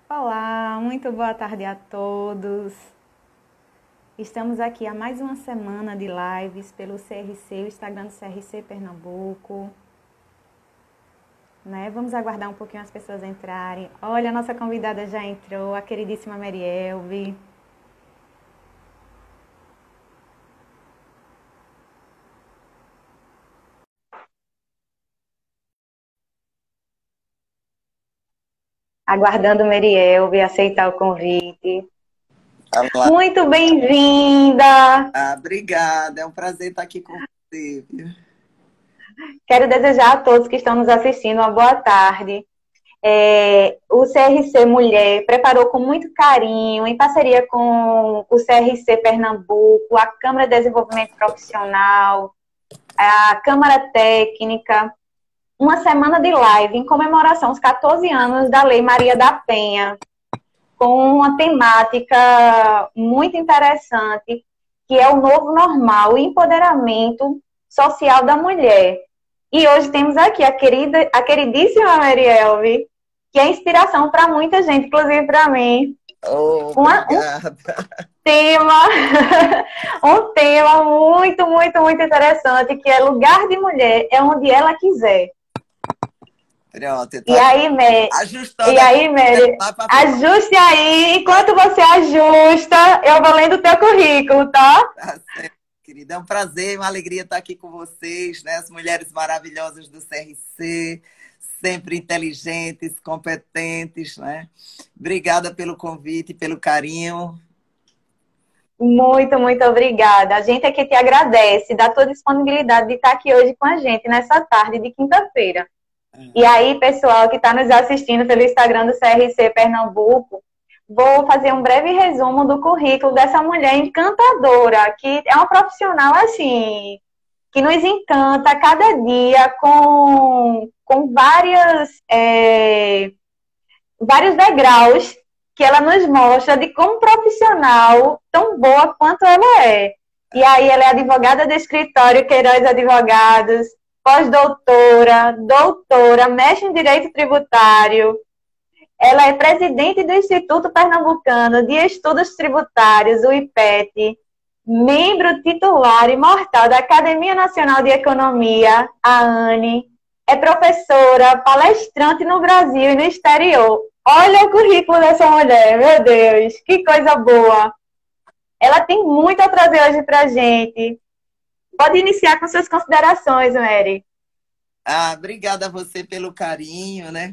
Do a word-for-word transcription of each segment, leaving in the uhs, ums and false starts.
Olá, muito boa tarde a todos. Estamos aqui há mais uma semana de lives pelo C R C, o Instagram do C R C Pernambuco. Né? Vamos aguardar um pouquinho as pessoas entrarem. Olha, a nossa convidada já entrou, a queridíssima Marielve. Aguardando Marielve aceitar o convite. Olá. Muito bem-vinda! Ah, obrigada, é um prazer estar aqui com você, viu? Quero desejar a todos que estão nos assistindo uma boa tarde. É, o C R C Mulher preparou com muito carinho, em parceria com o C R C Pernambuco, a Câmara de Desenvolvimento Profissional, a Câmara Técnica, uma semana de live em comemoração aos quatorze anos da Lei Maria da Penha, com uma temática muito interessante, que é o novo normal, o empoderamento social da mulher. E hoje temos aqui a, querida, a queridíssima Marielve, que é inspiração para muita gente, inclusive para mim. Oh, Uma, obrigada. Um tema, um tema muito, muito, muito interessante, que é lugar de mulher é onde ela quiser. Pronto, eu tô E aí, Mary, ajustando e aí, Mary, pra... ajuste aí. Enquanto você ajusta, eu vou lendo o teu currículo, tá? Tá certo, querida. É um prazer, uma alegria estar aqui com vocês, né? As mulheres maravilhosas do C R C, sempre inteligentes, competentes, né? Obrigada pelo convite, pelo carinho. Muito, muito obrigada. A gente é que te agradece da tua disponibilidade de estar aqui hoje com a gente, nessa tarde de quinta-feira. E aí, pessoal que está nos assistindo pelo Instagram do C R C Pernambuco, vou fazer um breve resumo do currículo dessa mulher encantadora, que é uma profissional assim, que nos encanta a cada dia com, com várias, é, vários degraus que ela nos mostra de como profissional tão boa quanto ela é. E aí ela é advogada do escritório Queiroz Advogados, pós-doutora, doutora, mestre em Direito Tributário. Ela é presidente do Instituto Pernambucano de Estudos Tributários, o I P E T, membro titular imortal da Academia Nacional de Economia, a ANE, é professora, palestrante no Brasil e no exterior. Olha o currículo dessa mulher, meu Deus, que coisa boa. Ela tem muito a trazer hoje pra gente. Pode iniciar com suas considerações, Mary. Ah, obrigada a você pelo carinho, né?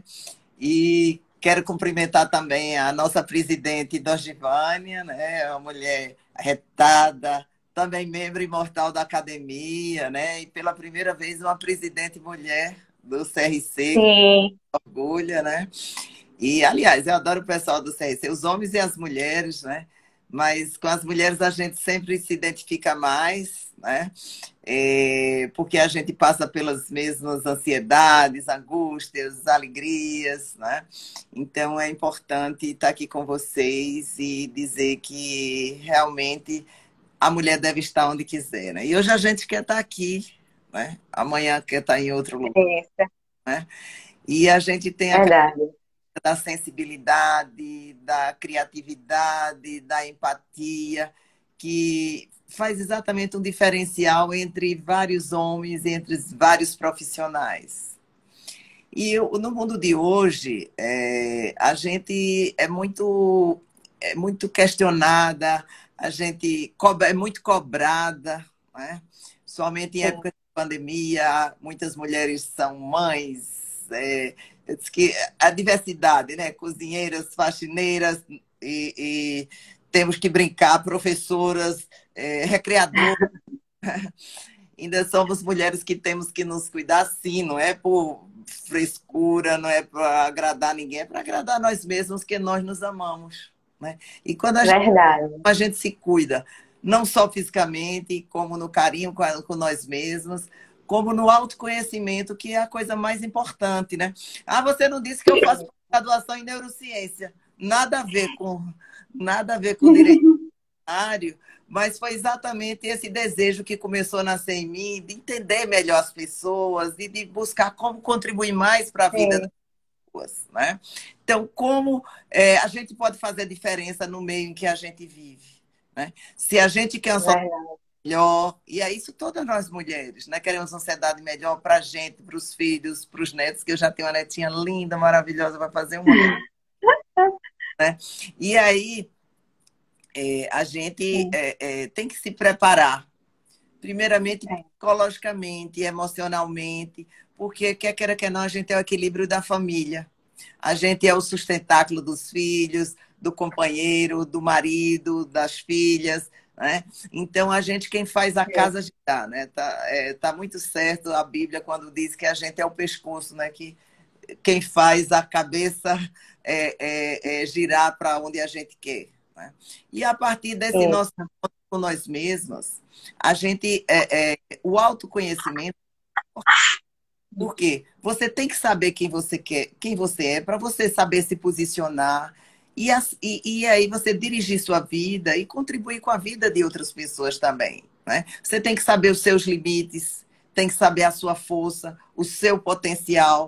E quero cumprimentar também a nossa presidente Dogivânia, né? Uma mulher retada, também membro imortal da academia, né? E pela primeira vez uma presidente mulher do C R C, Sim. orgulha, né? E, aliás, eu adoro o pessoal do C R C, os homens e as mulheres, né? Mas com as mulheres a gente sempre se identifica mais, né? É, porque a gente passa pelas mesmas ansiedades, angústias, alegrias, né? Então é importante estar aqui com vocês e dizer que realmente a mulher deve estar onde quiser, né? E hoje a gente quer estar aqui, né? Amanhã quer estar em outro lugar, Isso, né? E a gente tem a verdade. da sensibilidade, da criatividade, da empatia, que faz exatamente um diferencial entre vários homens, entre vários profissionais. E eu, no mundo de hoje, é, a gente é muito, é muito questionada, a gente é muito cobrada, né? Somente em Sim. época de pandemia, muitas mulheres são mães, é, diz que a diversidade, né? Cozinheiras, faxineiras, e, e temos que brincar, professoras, é, recreadoras. Ainda somos mulheres que temos que nos cuidar, sim, não é por frescura, não é para agradar ninguém, é para agradar nós mesmos, que nós nos amamos, né? E quando a gente, Verdade. a gente se cuida, não só fisicamente, como no carinho com, a, com nós mesmos, como no autoconhecimento, que é a coisa mais importante, né? Ah, você não disse que eu faço graduação em neurociência. Nada a ver com, nada a ver com direito, mas foi exatamente esse desejo que começou a nascer em mim, de entender melhor as pessoas e de buscar como contribuir mais para a vida. Sim. pessoas, né? Então, como é, a gente pode fazer diferença no meio em que a gente vive, né? Se a gente quer uma sociedade melhor, e é isso todas nós mulheres, né? Queremos uma sociedade melhor para a gente, para os filhos, para os netos, que eu já tenho uma netinha linda, maravilhosa, vai fazer um ano, né? E aí, é, a gente é, é, tem que se preparar, primeiramente psicologicamente, emocionalmente, porque quer queira que não, a gente é o equilíbrio da família. A gente é o sustentáculo dos filhos, do companheiro, do marido, das filhas, né? Então, a gente quem faz a casa girar, né? Tá, é, tá muito certo a Bíblia quando diz que a gente é o pescoço, né? Que quem faz a cabeça é, é, é girar para onde a gente quer, né? E a partir desse nosso encontro com nós mesmos, a gente é, é, o autoconhecimento. Porque você tem que saber quem você quer, quem você é, para você saber se posicionar e, e, e aí você dirigir sua vida e contribuir com a vida de outras pessoas também, né? Você tem que saber os seus limites, tem que saber a sua força, o seu potencial.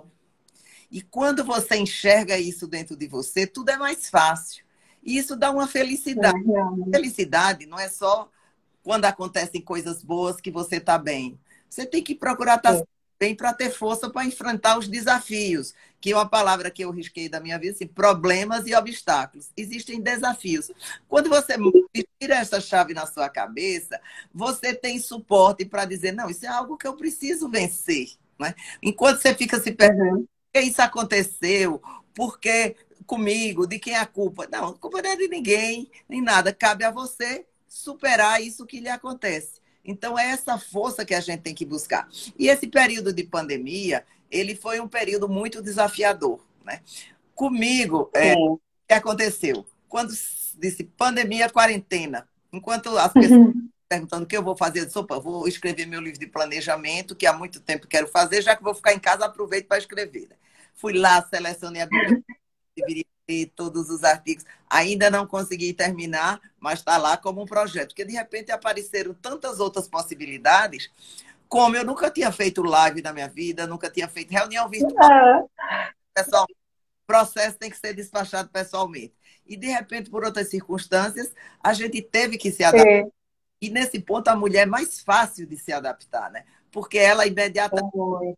E quando você enxerga isso dentro de você, tudo é mais fácil. E isso dá uma felicidade. É, felicidade não é só quando acontecem coisas boas que você está bem. Você tem que procurar estar bem para ter força para enfrentar os desafios, que é uma palavra que eu risquei da minha vida, assim, problemas e obstáculos. Existem desafios. Quando você tira essa chave na sua cabeça, você tem suporte para dizer, não, isso é algo que eu preciso vencer, né? Enquanto você fica se perguntando, por que isso aconteceu? Por que comigo? De quem é a culpa? Não, a culpa não é de ninguém, nem nada. Cabe a você superar isso que lhe acontece. Então, é essa força que a gente tem que buscar. E esse período de pandemia, ele foi um período muito desafiador, né? Comigo, é, o que aconteceu? Quando disse pandemia, quarentena, enquanto as pessoas uhum. perguntando o que eu vou fazer, eu disse, opa, vou escrever meu livro de planejamento, que há muito tempo quero fazer, já que vou ficar em casa, aproveito para escrever. Fui lá, selecionei a Bíblia, deveria ter todos os artigos. Ainda não consegui terminar, mas está lá como um projeto. Porque, de repente, apareceram tantas outras possibilidades, como eu nunca tinha feito live na minha vida, nunca tinha feito reunião virtual. Pessoal, o processo tem que ser despachado pessoalmente. E, de repente, por outras circunstâncias, a gente teve que se adaptar. É. E, nesse ponto, a mulher é mais fácil de se adaptar, né? Porque ela imediatamente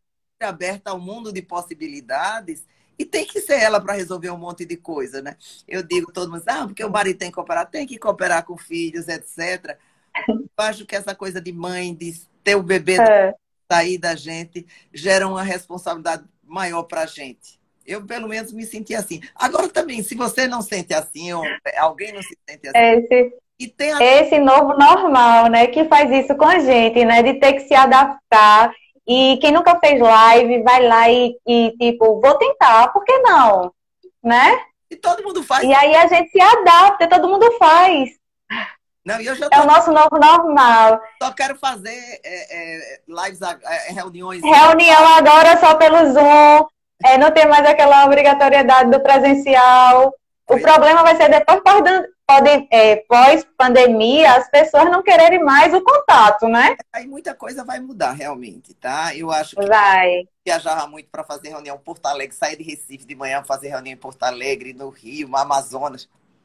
é aberta ao mundo de possibilidades. E tem que ser ela para resolver um monte de coisa, né? Eu digo todo mundo, ah, porque o marido tem que cooperar, tem que cooperar com filhos, etcétera. Eu acho que essa coisa de mãe, de ter o bebê é. sair da gente, gera uma responsabilidade maior para a gente. Eu, pelo menos, me senti assim. Agora também, se você não sente assim, ou alguém não se sente assim... Esse, e tem a... esse novo normal, né? Que faz isso com a gente, né? De ter que se adaptar... E quem nunca fez live, vai lá e, e, tipo, vou tentar, por que não? Né? E todo mundo faz. E aí a gente se adapta, todo mundo faz. Não, e eu já tô... É o nosso novo normal. Só quero fazer é, é, lives, é, reuniões. Reunião agora só pelo Zoom. É, não tem mais aquela obrigatoriedade do presencial. O Foi. problema vai ser depois, pode, é, pós-pandemia, as pessoas não quererem mais o contato, né? Aí muita coisa vai mudar, realmente, tá? Eu acho que vai. viajava muito para fazer reunião em Porto Alegre, sair de Recife de manhã, fazer reunião em Porto Alegre, no Rio, no Amazonas.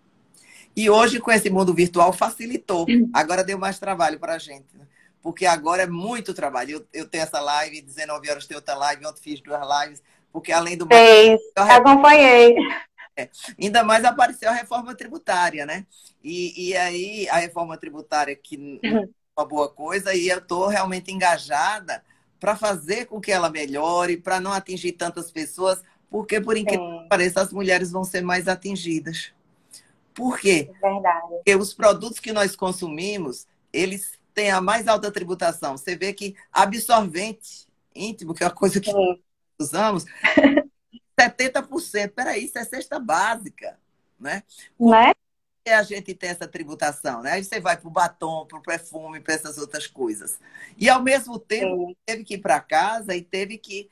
E hoje, com esse mundo virtual, facilitou. Agora deu mais trabalho para a gente, né? Porque agora é muito trabalho. Eu, eu tenho essa live, dezenove horas tem outra live, ontem fiz duas lives, porque além do... Fez, eu acompanhei. É. Ainda mais apareceu a reforma tributária, né? E, e aí, a reforma tributária, que é uma boa coisa, e eu estou realmente engajada para fazer com que ela melhore, para não atingir tantas pessoas, porque, por incrível que pareça, as mulheres vão ser mais atingidas. Por quê? É verdade. Porque os produtos que nós consumimos, eles têm a mais alta tributação. Você vê que absorvente íntimo, que é uma coisa que Sim. usamos... setenta por cento. Peraí, isso é cesta básica, né? Não é? E a gente tem essa tributação, né? Aí você vai para o batom, para o perfume, para essas outras coisas. E, ao mesmo tempo, Sim. teve que ir para casa e teve que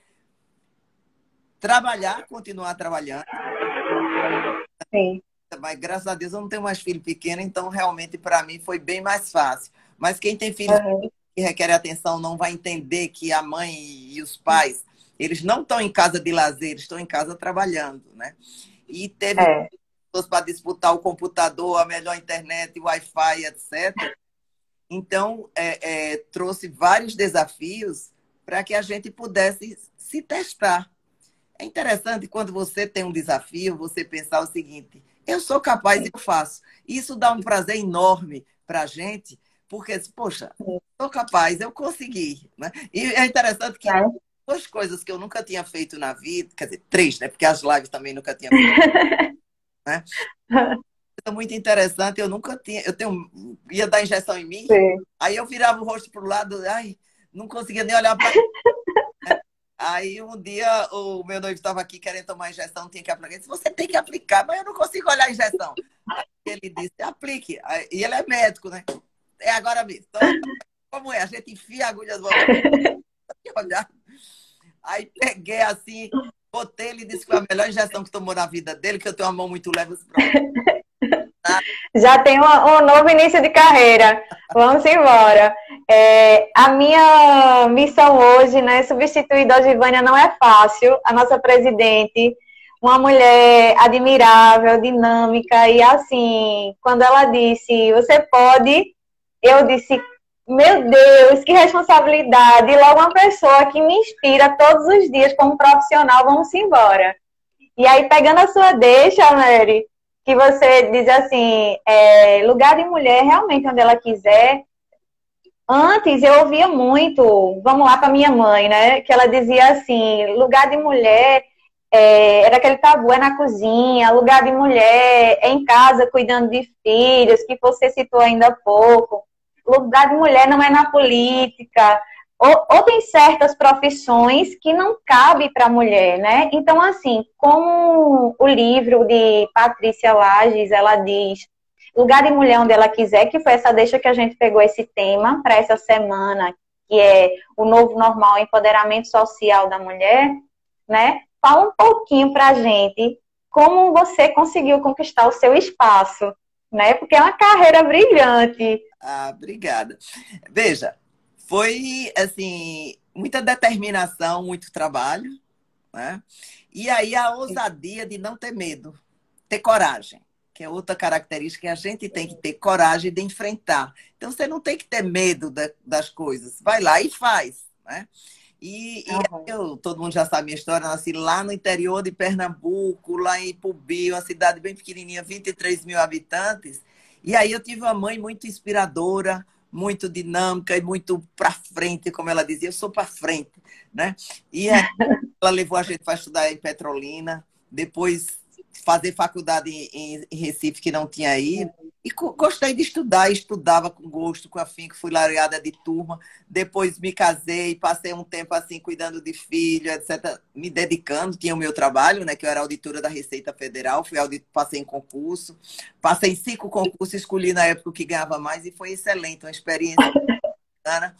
trabalhar, continuar trabalhando. Sim. Mas, graças a Deus, eu não tenho mais filho pequeno, então, realmente, para mim, foi bem mais fácil. Mas quem tem filhos uhum. que requerem atenção não vai entender que a mãe e os pais... Eles não estão em casa de lazer, eles estão em casa trabalhando, né? E teve É. pessoas para disputar o computador, a melhor internet, o Wi-Fi, etcétera. Então, é, é, trouxe vários desafios para que a gente pudesse se testar. É interessante quando você tem um desafio, você pensar o seguinte: eu sou capaz, eu faço. Isso dá um prazer enorme para a gente, porque, poxa, sou capaz, eu consegui. Né? E é interessante que É. duas coisas que eu nunca tinha feito na vida, quer dizer, três, né? Porque as lives também nunca tinha feito. Né? É muito interessante, eu nunca tinha, eu tenho, ia dar injeção em mim, Sim. aí eu virava o rosto para o lado, ai, não conseguia nem olhar para. Aí um dia o meu noivo estava aqui querendo tomar injeção, tinha que aplicar. Ele disse, você tem que aplicar, mas eu não consigo olhar a injeção. Aí ele disse, aplique. Aí, e ele é médico, né? É agora mesmo. Então, como é? A gente enfia a agulha do olhar. Aí peguei assim, botei, ele disse que foi a melhor injeção que tomou na vida dele, que eu tenho uma mão muito leve. Pronto. Já tem uma, um novo início de carreira. Vamos embora. É, a minha missão hoje, né, substituir Dogivânia não é fácil. A nossa presidente, uma mulher admirável, dinâmica, e assim, quando ela disse, você pode, eu disse, meu Deus, que responsabilidade. E logo uma pessoa que me inspira todos os dias como profissional, vamos embora. E aí, pegando a sua deixa, Mary, que você diz assim, é, lugar de mulher realmente onde ela quiser. Antes eu ouvia muito, vamos lá para minha mãe, né? Que ela dizia assim, lugar de mulher é, era aquele tabu, é na cozinha, lugar de mulher é em casa cuidando de filhos, que você citou ainda há pouco. Lugar de mulher não é na política. Ou, ou tem certas profissões que não cabe para a mulher, né? Então, assim, como o livro de Patrícia Lages, ela diz lugar de mulher onde ela quiser, que foi essa deixa que a gente pegou esse tema para essa semana, que é o novo normal, empoderamento social da mulher, né? Fala um pouquinho para a gente como você conseguiu conquistar o seu espaço, né? Porque é uma carreira brilhante. Ah, obrigada. Veja, foi, assim, muita determinação, muito trabalho, né? E aí a ousadia de não ter medo, ter coragem, que é outra característica que a gente tem que ter coragem de enfrentar. Então, você não tem que ter medo da, das coisas. Vai lá e faz, né? E, e Uhum. eu, todo mundo já sabe a minha história, eu nasci lá no interior de Pernambuco, lá em Ipubi, uma cidade bem pequenininha, vinte e três mil habitantes. E aí eu tive uma mãe muito inspiradora, muito dinâmica e muito para frente, como ela dizia, eu sou para frente, né? E aí ela levou a gente para estudar em Petrolina, depois fazer faculdade em, em Recife, que não tinha ido. E gostei de estudar, estudava com gosto, com afinco, fui laureada de turma. Depois me casei, passei um tempo assim, cuidando de filho, etcétera, me dedicando, tinha o meu trabalho, né, que eu era auditora da Receita Federal, fui audit... passei em concurso, passei em cinco concursos, escolhi na época o que ganhava mais e foi excelente, uma experiência bacana.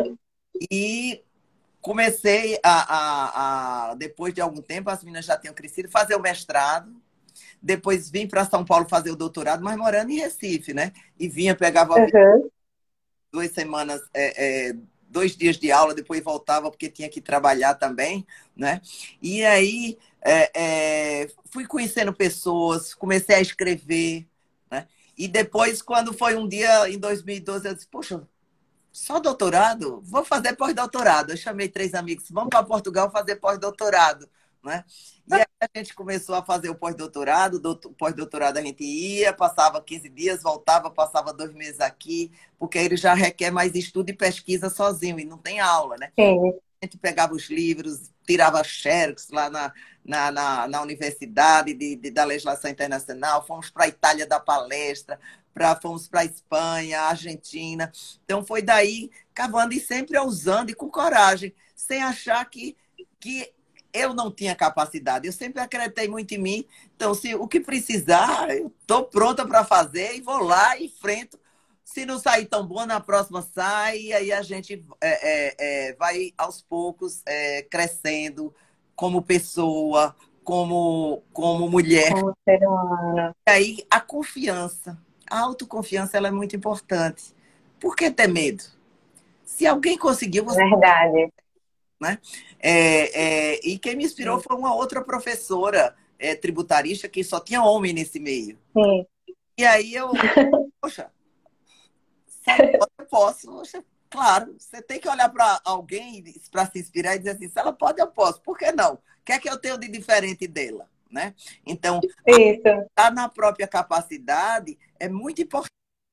E comecei a, a, a, depois de algum tempo, as meninas já tinham crescido, fazer o mestrado. Depois vim para São Paulo fazer o doutorado, mas morando em Recife, né? E vinha, pegava Uhum. duas semanas, é, é, dois dias de aula, depois voltava porque tinha que trabalhar também, né? E aí é, é, fui conhecendo pessoas, comecei a escrever, né? E depois, quando foi um dia, em dois mil e doze, eu disse, poxa, só doutorado? Vou fazer pós-doutorado. Eu chamei três amigos, vamos para Portugal fazer pós-doutorado, né? E aí a gente começou a fazer o pós-doutorado, o pós-doutorado a gente ia, passava quinze dias, voltava, passava dois meses aqui, porque ele já requer mais estudo e pesquisa sozinho, e não tem aula, né? Sim. A gente pegava os livros, tirava xerox lá na, na, na, na Universidade de, de, da Legislação Internacional, fomos para a Itália dar palestra, pra, fomos para a Espanha, Argentina. Então foi daí, cavando e sempre ousando e com coragem, sem achar que, que eu não tinha capacidade. Eu sempre acreditei muito em mim. Então, se o que precisar, eu estou pronta para fazer e vou lá e enfrento. Se não sair tão bom, na próxima sai, e aí a gente é, é, é, vai aos poucos é, crescendo como pessoa, como, como mulher. Como ser humano. E aí a confiança, a autoconfiança, ela é muito importante. Por que ter medo? Se alguém conseguiu, você... Verdade. né? É, é, e quem me inspirou foi uma outra professora é, tributarista que só tinha homem nesse meio. Sim. E aí eu, poxa, se ela pode, eu posso. Poxa, claro, você tem que olhar para alguém para se inspirar e dizer assim, se ela pode, eu posso. Por que não? O que é que eu tenho de diferente dela? Né? Então, Isso. estar na própria capacidade é muito importante.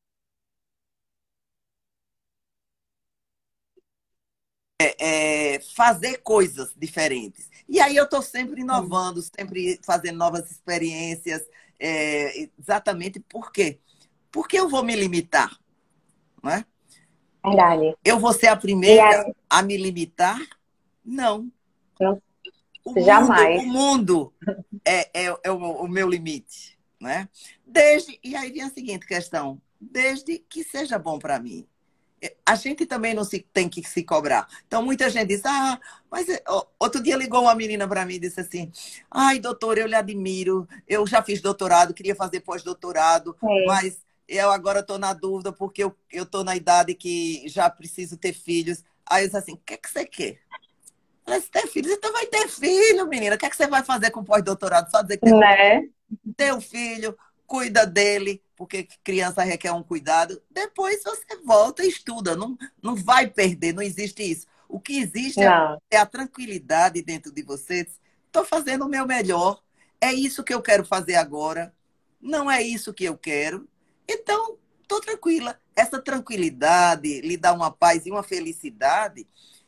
É, fazer coisas diferentes. E aí eu estou sempre inovando, sempre fazendo novas experiências. É, exatamente por quê? Porque eu vou me limitar, não é? Verdade. Eu vou ser a E primeira aí, a me limitar? Não. não, O mundo, o jamais. mundo é, é, é o, o meu limite, né? Desde, e aí vem a seguinte questão, desde que seja bom para mim. A gente também não se, tem que se cobrar. Então, muita gente diz, ah, mas ó, outro dia ligou uma menina para mim e disse assim, ai, doutor, eu lhe admiro, eu já fiz doutorado, queria fazer pós-doutorado, É. mas eu agora estou na dúvida porque eu estou na idade que já preciso ter filhos. Aí eu disse assim, o que, é que você quer? Ela disse, ter filhos? Então vai ter filho, menina. O que, é que você vai fazer com pós-doutorado? Só dizer que tem Né? teu filho, cuida dele, porque criança requer um cuidado. Depois você volta e estuda. Não, não vai perder, não existe isso. O que existe é, Não. é a tranquilidade dentro de você. Estou fazendo o meu melhor. É isso que eu quero fazer agora. Não é isso que eu quero. Então, estou tranquila. Essa tranquilidade lhe dá uma paz e uma felicidade,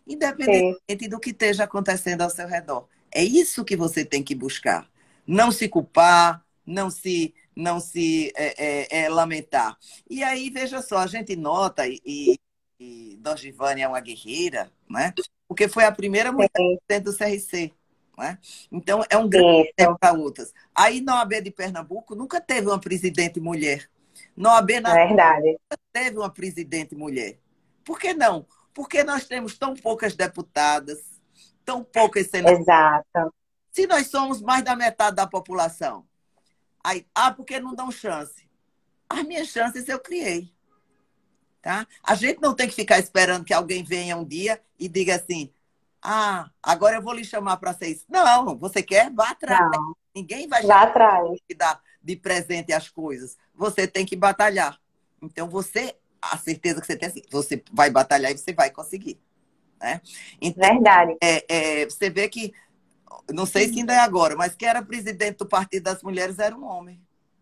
É. independentemente do que esteja acontecendo ao seu redor. É isso que você tem que buscar. Não se culpar, não se, não se é, é, é, lamentar. E aí, veja só, a gente nota, e, e Dogivane é uma guerreira, né? Porque foi a primeira mulher dentro do C R C. Né? Então, é um grande exemplo Isso. para outras. Aí, na O A B de Pernambuco, nunca teve uma presidente mulher. Na O A B É na verdade. teve uma presidente mulher. Por que não? Porque nós temos tão poucas deputadas, tão poucas senadoras. Exato. Se nós somos mais da metade da população, aí, ah, porque não dão chance? As minhas chances eu criei. Tá? A gente não tem que ficar esperando que alguém venha um dia e diga assim, ah, agora eu vou lhe chamar para ser isso. Não, você quer? Vá atrás. Não. Ninguém vai Vá chegar atrás. e dar de presente as coisas. Você tem que batalhar. Então, você, a certeza que você tem, assim, você vai batalhar e você vai conseguir. Né? Então, Verdade. é, é, você vê que, não sei se ainda é agora, mas quem era presidente do Partido das Mulheres era um homem.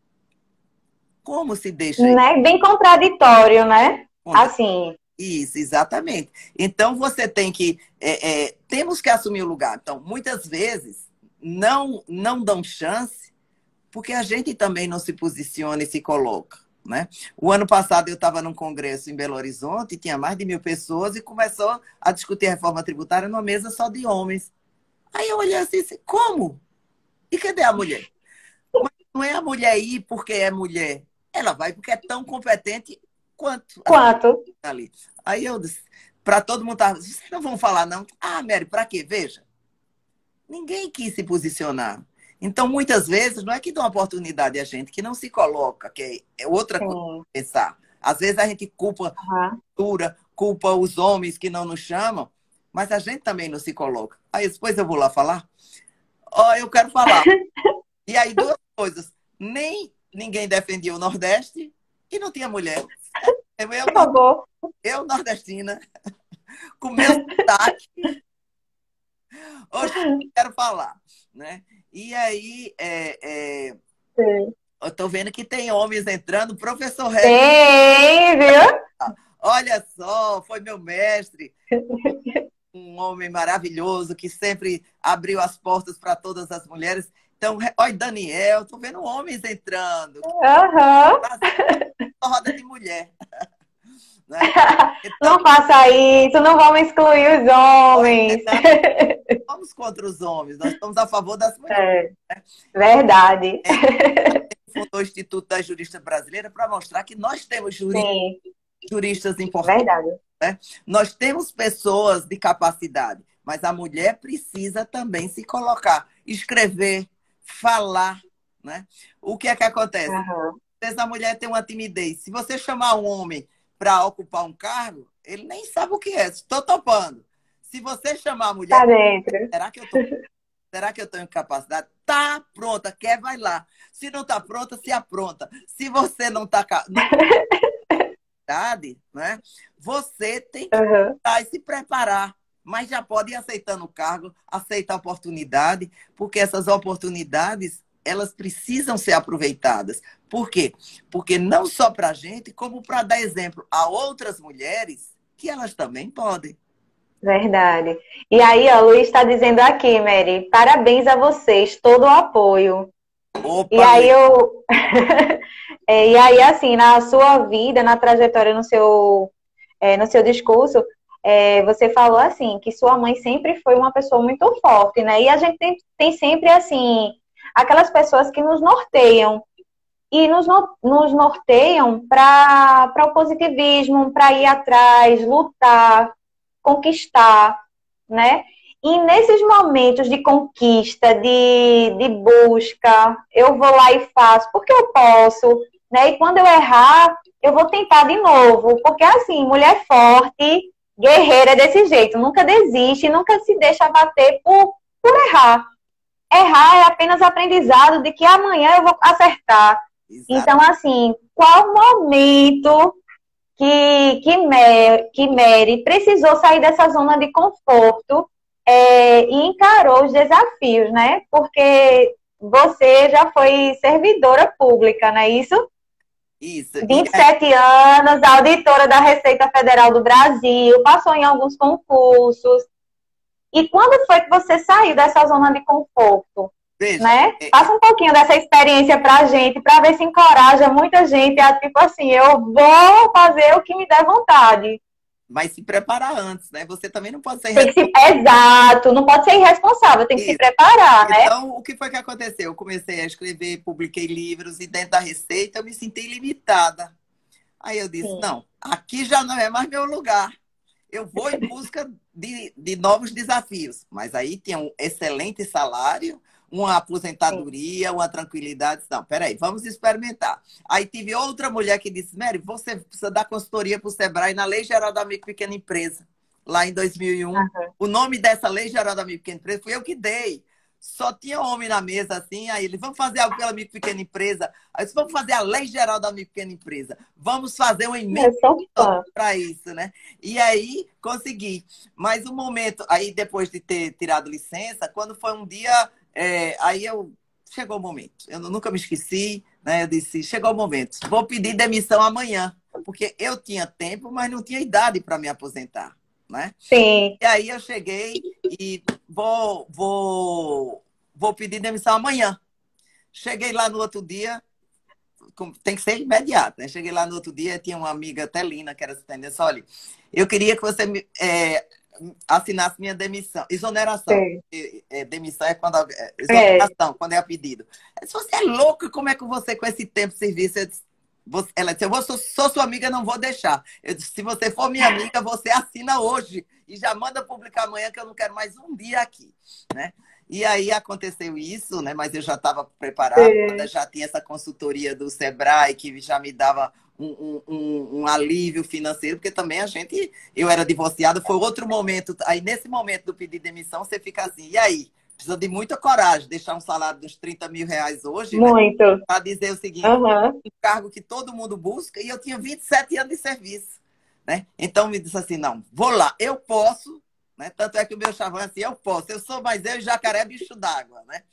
Como se deixa isso? Né? Bem contraditório, né? Assim. Isso, exatamente. Então, você tem que... É, é, temos que assumir o lugar. Então, muitas vezes, não, não dão chance porque a gente também não se posiciona e se coloca. Né? O ano passado eu estava num congresso em Belo Horizonte, tinha mais de mil pessoas, e começou a discutir a reforma tributária numa mesa só de homens. Aí eu olhei assim, assim como? E cadê a mulher? Mas não é a mulher ir porque é mulher. Ela vai porque é tão competente quanto as Quanto? ali. Aí eu disse, para todo mundo, tá, vocês não vão falar não? Ah, Mary, para quê? Veja, ninguém quis se posicionar. Então, muitas vezes, não é que dá uma oportunidade a gente que não se coloca, que é outra coisa Sim. pensar. Às vezes a gente culpa a Uhum. cultura, culpa os homens que não nos chamam, mas a gente também não se coloca. Aí depois eu vou lá falar. Ó, oh, eu quero falar. E aí duas coisas. Nem ninguém defendia o Nordeste e não tinha mulher. Eu, Acabou. eu nordestina, com meu sotaque, hoje eu quero falar. Né? E aí, é, é, Sim. eu estou vendo que tem homens entrando. Professor Regis, Tem, viu? olha só, foi meu mestre. Um homem maravilhoso que sempre abriu as portas para todas as mulheres. Então, olha, Daniel, estou vendo homens entrando. Aham. Roda de mulher. Né? Então, Não faça isso, não vamos excluir os homens. não vamos contra os homens, nós estamos a favor das mulheres. É, Né? verdade. Fundou o Instituto das Juristas Brasileiras para mostrar que nós temos juristas, Sim, juristas importantes. verdade. Né? Nós temos pessoas de capacidade, mas a mulher precisa também se colocar, escrever, falar. Né? O que é que acontece? Uhum. Às vezes a mulher tem uma timidez. Se você chamar um homem para ocupar um cargo, ele nem sabe o que é. Estou topando. Se você chamar a mulher, Tá dentro. será que eu tô, será que eu tenho capacidade? Tá pronta, quer, vai lá. Se não tá pronta, se apronta. Se você não tá, não né? Você tem que Uhum. e se preparar, mas já pode ir aceitando o cargo, aceitar a oportunidade, porque essas oportunidades, elas precisam ser aproveitadas. Por quê? Porque não só para a gente, como para dar exemplo a outras mulheres, que elas também podem. Verdade. E aí, ó, o Luiz está dizendo aqui, Mary, parabéns a vocês, todo o apoio. E Opa, aí Lê. eu é, e aí, assim, na sua vida, na trajetória, no seu, é, no seu discurso, é, você falou assim, que sua mãe sempre foi uma pessoa muito forte, né? E a gente tem, tem sempre, assim, aquelas pessoas que nos norteiam. E nos, no- nos norteiam para o positivismo, para ir atrás, lutar, conquistar, né? E nesses momentos de conquista, de, de busca, eu vou lá e faço, porque eu posso, né? E quando eu errar, eu vou tentar de novo, porque assim, mulher forte, guerreira é desse jeito, nunca desiste, nunca se deixa bater por, por errar. Errar é apenas aprendizado de que amanhã eu vou acertar. Exato. Então, assim, qual momento que, que, Mary, que Mary precisou sair dessa zona de conforto é, e encarou os desafios, né? Porque você já foi servidora pública, não é isso? Isso. E vinte e sete anos, auditora da Receita Federal do Brasil, passou em alguns concursos. E quando foi que você saiu dessa zona de conforto? veja, Né? é, Passa um pouquinho dessa experiência pra gente, pra ver se encoraja muita gente a, tipo assim, eu vou fazer o que me der vontade. mas se preparar antes, né? Você também não pode ser Tem que se... irresponsável. Exato, não pode ser irresponsável, tem que se preparar, né? Então, o que foi que aconteceu? Eu comecei a escrever, publiquei livros e dentro da Receita eu me senti limitada. Aí eu disse, Sim, não, aqui já não é mais meu lugar. Eu vou em busca de, de novos desafios. Mas aí tinha um excelente salário, uma sim. aposentadoria, uma tranquilidade. Não, peraí, vamos experimentar. Aí tive outra mulher que disse, Mary, você precisa dar consultoria para o Sebrae na Lei Geral da Micro e Pequena Empresa, lá em dois mil e um. Aham. O nome dessa Lei Geral da Micro e Pequena Empresa fui eu que dei. Só tinha homem na mesa assim, aí eles, vamos fazer algo pela micro e pequena empresa. Aí eles, vamos fazer a Lei Geral da Micro e Pequena Empresa. Vamos fazer uma emenda Eu sou fã. para isso, né? E aí consegui. Mas o momento, aí depois de ter tirado licença, quando foi um dia, é, aí eu chegou o momento. Eu nunca me esqueci, né? Eu disse, chegou o momento. Vou pedir demissão amanhã, porque eu tinha tempo, mas não tinha idade para me aposentar, né? Sim, E aí eu cheguei e vou, vou, vou pedir demissão amanhã. Cheguei lá no outro dia, tem que ser imediato, né? Cheguei lá no outro dia, tinha uma amiga Telina, que era assistente, olha, eu queria que você me, é, assinasse minha demissão, exoneração. sim. É, demissão é quando é, É, exoneração, quando é a pedido. Se você é louca, como é que você, com esse tempo de serviço, eu disse, você, ela disse, eu vou, sou, sou sua amiga, não vou deixar. Eu disse, se você for minha amiga, você assina hoje e já manda publicar amanhã, que eu não quero mais um dia aqui, né? E aí aconteceu isso, né? Mas eu já estava preparado, sim. já tinha essa consultoria do Sebrae, que já me dava um, um, um, um alívio financeiro, porque também a gente, eu era divorciada, foi outro momento. Aí, nesse momento do pedido de demissão, você fica assim, e aí? Precisa de muita coragem, deixar um salário dos trinta mil reais hoje, né? Muito. Para dizer o seguinte, Aham. um cargo que todo mundo busca, e eu tinha vinte e sete anos de serviço, né? Então me disse assim, não, vou lá, eu posso, né? Tanto é que o meu chavão é assim, eu posso, eu sou mais eu e jacaré é bicho d'água, né?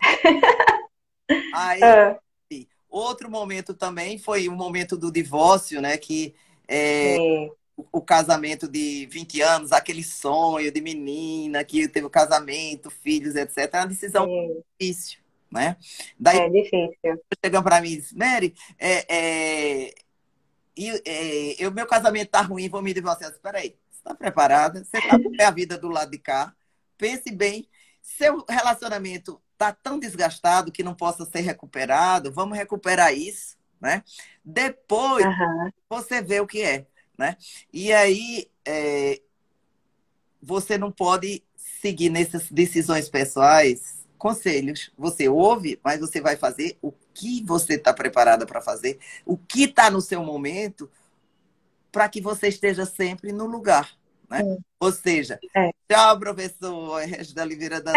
Aí, Ah, outro momento também foi o momento do divórcio, né? Que é, sim, o, o casamento de vinte anos, aquele sonho de menina, que teve o casamento, filhos, etcétera. É uma decisão sim. difícil, né? Daí É difícil. chegam para mim e dizem, Mary, é, é, e, é, o meu casamento tá ruim, vou me divorciar. Espera aí, você está preparada? Você está com a vida do lado de cá? Pense bem. Seu relacionamento está tão desgastado que não possa ser recuperado. Vamos recuperar isso, né? Depois Aham. você vê o que é, né? E aí é, você não pode seguir nessas decisões pessoais conselhos. Você ouve, mas você vai fazer o que você está preparada para fazer, o que está no seu momento, para que você esteja sempre no lugar, né? Ou seja, É. tchau, professor Regina Oliveira da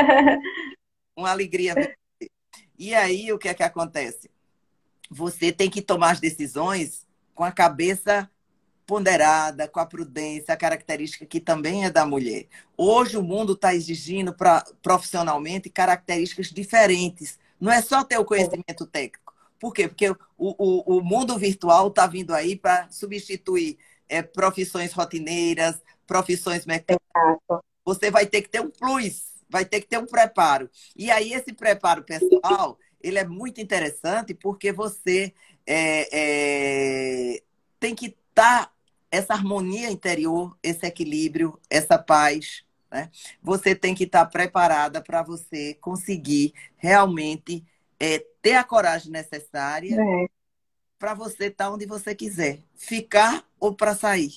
uma alegria ver você. E aí, o que é que acontece? Você tem que tomar as decisões com a cabeça ponderada, com a prudência, a característica que também é da mulher. Hoje o mundo está exigindo pra, profissionalmente características diferentes. Não é só ter o conhecimento técnico. Por quê? Porque o, o, o mundo virtual está vindo aí para substituir é, profissões rotineiras, profissões mecânicas. Você vai ter que ter um plus, vai ter que ter um preparo. E aí esse preparo pessoal, ele é muito interessante porque você é, é, tem que estar tá essa harmonia interior, esse equilíbrio, essa paz, né? Você tem que estar tá preparada para você conseguir realmente é, ter a coragem necessária é. para você estar tá onde você quiser. Ficar ou para sair.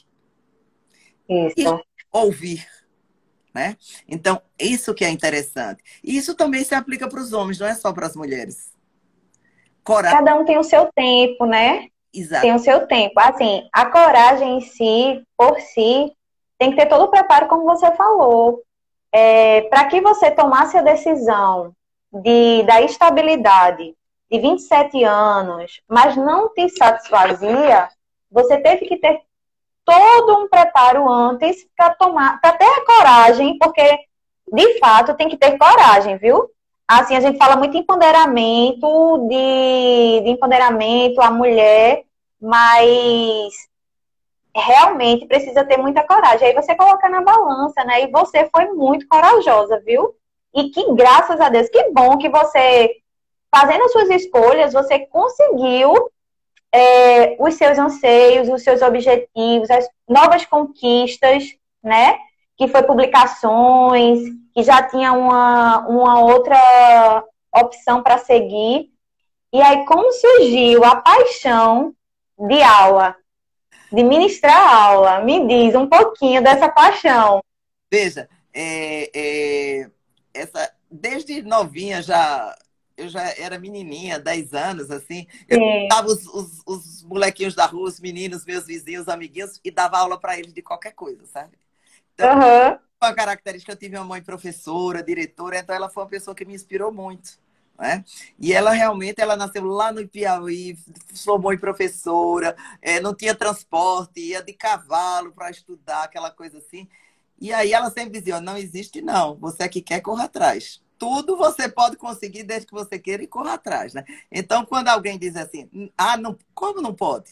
Isso. E ouvir. Né? Então, isso que é interessante. E isso também se aplica para os homens, não é só para as mulheres. Coragem. Cada um tem o seu tempo, né? Exato. Tem o seu tempo. Assim, a coragem em si, por si, tem que ter todo o preparo, como você falou. É, para que você tomasse a decisão de, da estabilidade de vinte e sete anos, mas não te satisfazia, você teve que ter todo um preparo antes para tomar, para ter a coragem, porque de fato tem que ter coragem, viu? Assim, a gente fala muito em empoderamento, de, de empoderamento, a mulher, mas realmente precisa ter muita coragem. Aí você coloca na balança, né? E você foi muito corajosa, viu? E que, graças a Deus, que bom que você, fazendo as suas escolhas, você conseguiu é, os seus anseios, os seus objetivos, as novas conquistas, né? Que foi publicações, que já tinha uma, uma outra opção para seguir. E aí, como surgiu a paixão de aula, de ministrar aula? Me diz um pouquinho dessa paixão. Veja, é, é, essa, desde novinha já... Eu já era menininha, dez anos, assim. Eu dava os, os, os molequinhos da rua, os meninos, meus vizinhos, amiguinhos, e dava aula para eles de qualquer coisa, sabe? Então, uhum. Uma característica, eu tive uma mãe professora, diretora, então ela foi uma pessoa que me inspirou muito, né? E ela realmente, ela nasceu lá no Piauí, formou em professora, é, não tinha transporte, ia de cavalo para estudar, aquela coisa assim. E aí ela sempre dizia, não existe não, você que quer, corra atrás. Tudo você pode conseguir desde que você queira e corra atrás, né? Então, quando alguém diz assim, ah, não, como não pode?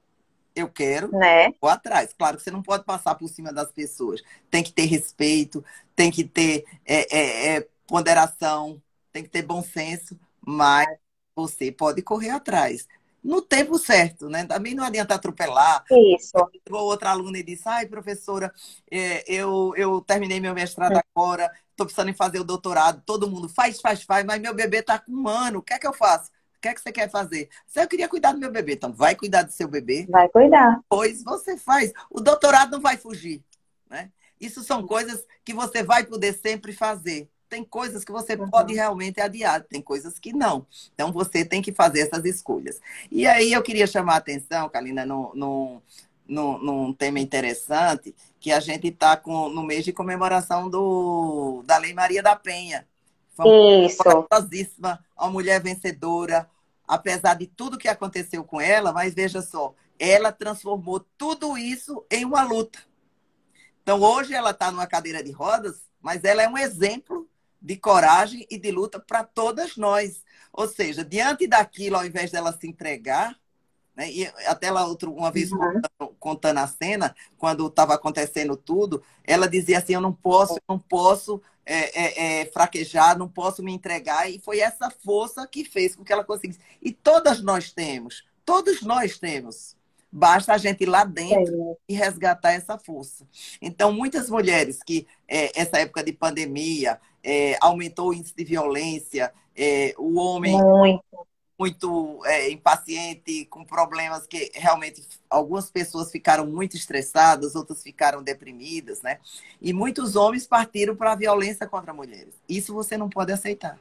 Eu quero, né? Vou atrás. Claro que você não pode passar por cima das pessoas. Tem que ter respeito, tem que ter é, é, é, ponderação, tem que ter bom senso, mas você pode correr atrás. No tempo certo, né? Também não adianta atropelar. Isso. Chegou outra aluna e disse, ai, professora, é, eu, eu terminei meu mestrado agora, estou precisando em fazer o doutorado, todo mundo faz, faz, faz, mas meu bebê está com um ano, o que é que eu faço? O que é que você quer fazer? Eu queria cuidar do meu bebê, então vai cuidar do seu bebê. Vai cuidar. Pois você faz. O doutorado não vai fugir, né? Isso são coisas que você vai poder sempre fazer. Tem coisas que você uhum. pode realmente adiar, tem coisas que não. Então, você tem que fazer essas escolhas. E aí, eu queria chamar a atenção, Kalina, num, num, num, num tema interessante, que a gente está no mês de comemoração do, da Lei Maria da Penha. Foi uma Isso. corajosíssima, uma mulher vencedora, apesar de tudo que aconteceu com ela, mas veja só, ela transformou tudo isso em uma luta. Então, hoje ela está numa cadeira de rodas, mas ela é um exemplo de coragem e de luta para todas nós. Ou seja, diante daquilo, ao invés dela se entregar, né, e até ela outra, uma vez uhum. contando, contando a cena, quando estava acontecendo tudo, ela dizia assim, eu não posso, eu não posso é, é, é, fraquejar, não posso me entregar, e foi essa força que fez com que ela conseguisse. E todas nós temos, todos nós temos. Basta a gente ir lá dentro é. e resgatar essa força. Então, muitas mulheres que, é, essa época de pandemia, é, aumentou o índice de violência, é, o homem muito, muito é, impaciente, com problemas que realmente algumas pessoas ficaram muito estressadas, outras ficaram deprimidas, né? E muitos homens partiram para a violência contra mulheres. Isso você não pode aceitar.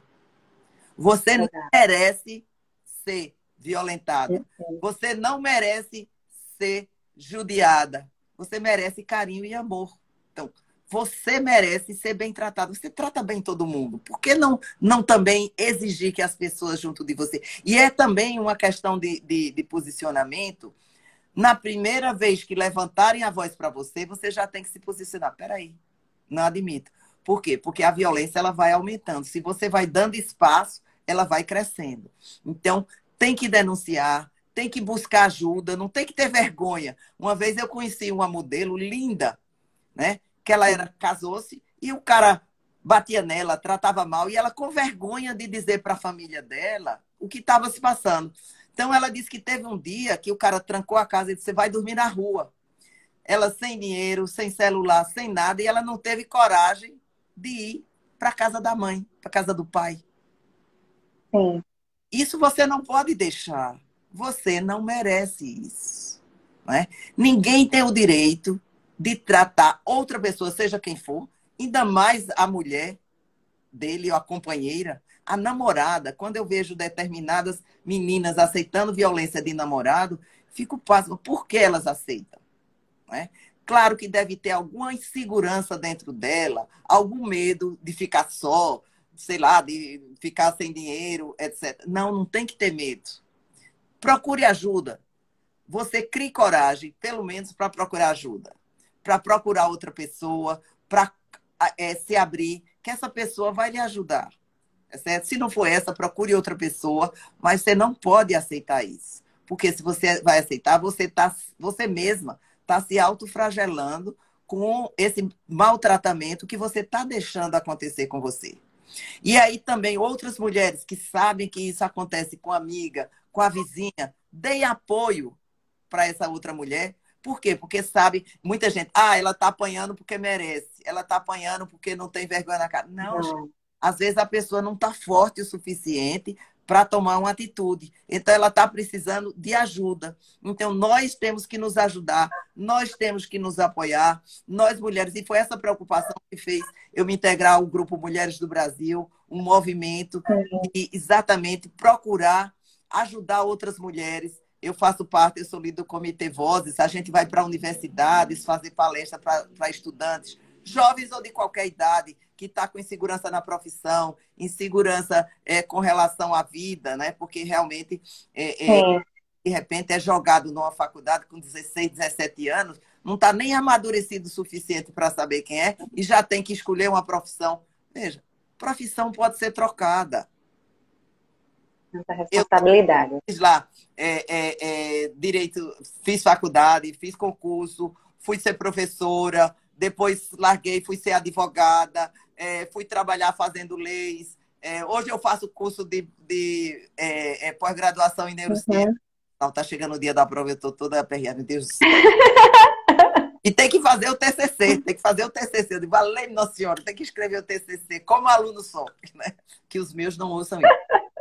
Você não merece ser violentada. Você não merece ser judiada. Você merece carinho e amor. Então, você merece ser bem tratado. Você trata bem todo mundo. Por que não, não também exigir que as pessoas junto de você... E é também uma questão de, de, de posicionamento. Na primeira vez que levantarem a voz para você, você já tem que se posicionar. Peraí, não admito. Por quê? Porque a violência ela vai aumentando. Se você vai dando espaço, ela vai crescendo. Então, tem que denunciar, tem que buscar ajuda, não tem que ter vergonha. Uma vez eu conheci uma modelo linda, né? Que ela era, casou-se e o cara batia nela, tratava mal, e ela com vergonha de dizer para a família dela o que estava se passando. Então, ela disse que teve um dia que o cara trancou a casa e disse, você vai dormir na rua. Ela sem dinheiro, sem celular, sem nada, e ela não teve coragem de ir para a casa da mãe, para a casa do pai. Sim. Isso você não pode deixar. Você não merece isso. Não é? Ninguém tem o direito de tratar outra pessoa, seja quem for, ainda mais a mulher dele, ou a companheira, a namorada. Quando eu vejo determinadas meninas aceitando violência de namorado, fico pasmo. Por que elas aceitam? Não é? Claro que deve ter alguma insegurança dentro dela, algum medo de ficar só, sei lá, de ficar sem dinheiro, etcétera. Não, não tem que ter medo. Procure ajuda. Você crie coragem, pelo menos para procurar ajuda. Para procurar outra pessoa, para é, se abrir, que essa pessoa vai lhe ajudar. Certo? Se não for essa, procure outra pessoa, mas você não pode aceitar isso. Porque se você vai aceitar, você, tá, você mesma está se autoflagelando com esse maltratamento que você está deixando acontecer com você. E aí também outras mulheres que sabem que isso acontece com a amiga, com a vizinha, deem apoio para essa outra mulher. Por quê? Porque sabe, muita gente, ah, ela está apanhando porque merece, ela está apanhando porque não tem vergonha na cara. Não, Não. às vezes a pessoa não está forte o suficiente para tomar uma atitude. Então, ela está precisando de ajuda. Então, nós temos que nos ajudar, nós temos que nos apoiar, nós mulheres. E foi essa preocupação que fez eu me integrar ao Grupo Mulheres do Brasil, um movimento de exatamente procurar ajudar outras mulheres. Eu faço parte, eu sou líder do Comitê Vozes, a gente vai para universidades fazer palestra para estudantes, jovens ou de qualquer idade, que está com insegurança na profissão, insegurança é, com relação à vida, né? Porque realmente, é, é, de repente, é jogado numa faculdade com dezesseis, dezessete anos, não está nem amadurecido o suficiente para saber quem é e já tem que escolher uma profissão. Veja, profissão pode ser trocada. Muita responsabilidade. Eu fiz lá é, é, é, direito, fiz faculdade, fiz concurso, fui ser professora, depois larguei, fui ser advogada, é, fui trabalhar fazendo leis. É, hoje eu faço curso de, de é, é, pós-graduação em neurociência. Uhum. Não, tá chegando o dia da prova, eu tô toda aperreada, meu Deus do céu. E tem que fazer o T C C, tem que fazer o T C C. Eu digo, valeu, Nossa Senhora, tem que escrever o T C C, como aluno só, né? Que os meus não ouçam isso.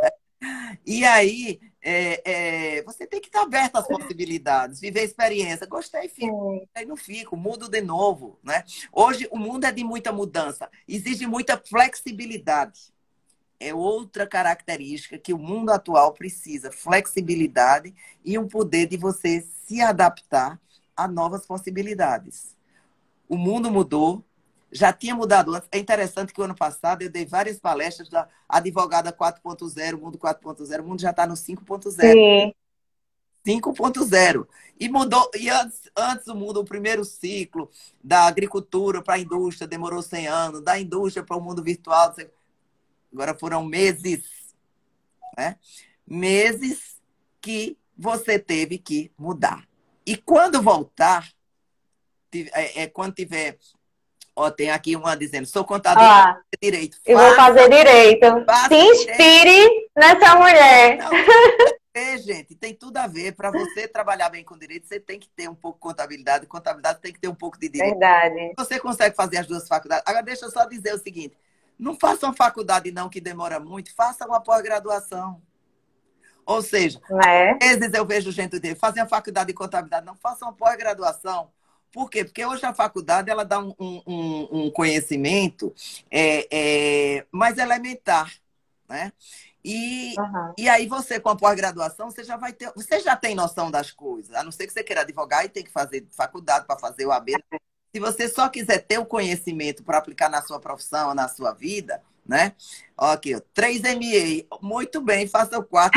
E aí, é, é, você tem que estar aberto às possibilidades, viver a experiência. Gostei, fico. Aí não fico, mudo de novo, né? Hoje, o mundo é de muita mudança. Exige muita flexibilidade. É outra característica que o mundo atual precisa. Flexibilidade e um poder de você se adaptar a novas possibilidades. O mundo mudou. Já tinha mudado antes. É interessante que o ano passado eu dei várias palestras da Advogada quatro ponto zero, Mundo quatro ponto zero. O mundo já está no cinco ponto zero. Sim. cinco ponto zero. E mudou. E antes, antes o mundo, o primeiro ciclo da agricultura para a indústria demorou cem anos, da indústria para o mundo virtual. Agora foram meses. Né? Meses que você teve que mudar. E quando voltar, é, é, quando tiver... Ó, tem aqui uma dizendo, sou contador ah, de direito. Eu faça, vou fazer direito. Se inspire direito. Nessa mulher. Não, é, gente, tem tudo a ver. Para você trabalhar bem com direito, você tem que ter um pouco de contabilidade. Contabilidade tem que ter um pouco de direito. Verdade. Você consegue fazer as duas faculdades. Agora, deixa eu só dizer o seguinte. Não faça uma faculdade, não, que demora muito. Faça uma pós-graduação. Ou seja, é? Às vezes eu vejo gente dizer, fazer uma faculdade de contabilidade. Não, faça uma pós-graduação. Por quê? Porque hoje a faculdade ela dá um, um, um conhecimento é, é, mais elementar. né? E, Uhum. e aí você, com a pós-graduação, você já vai ter, você já tem noção das coisas, a não ser que você queira advogar e tem que fazer faculdade para fazer o A B. Se você só quiser ter o conhecimento para aplicar na sua profissão, na sua vida, né? Ó, aqui, ó, três M A, muito bem, faça o quarto.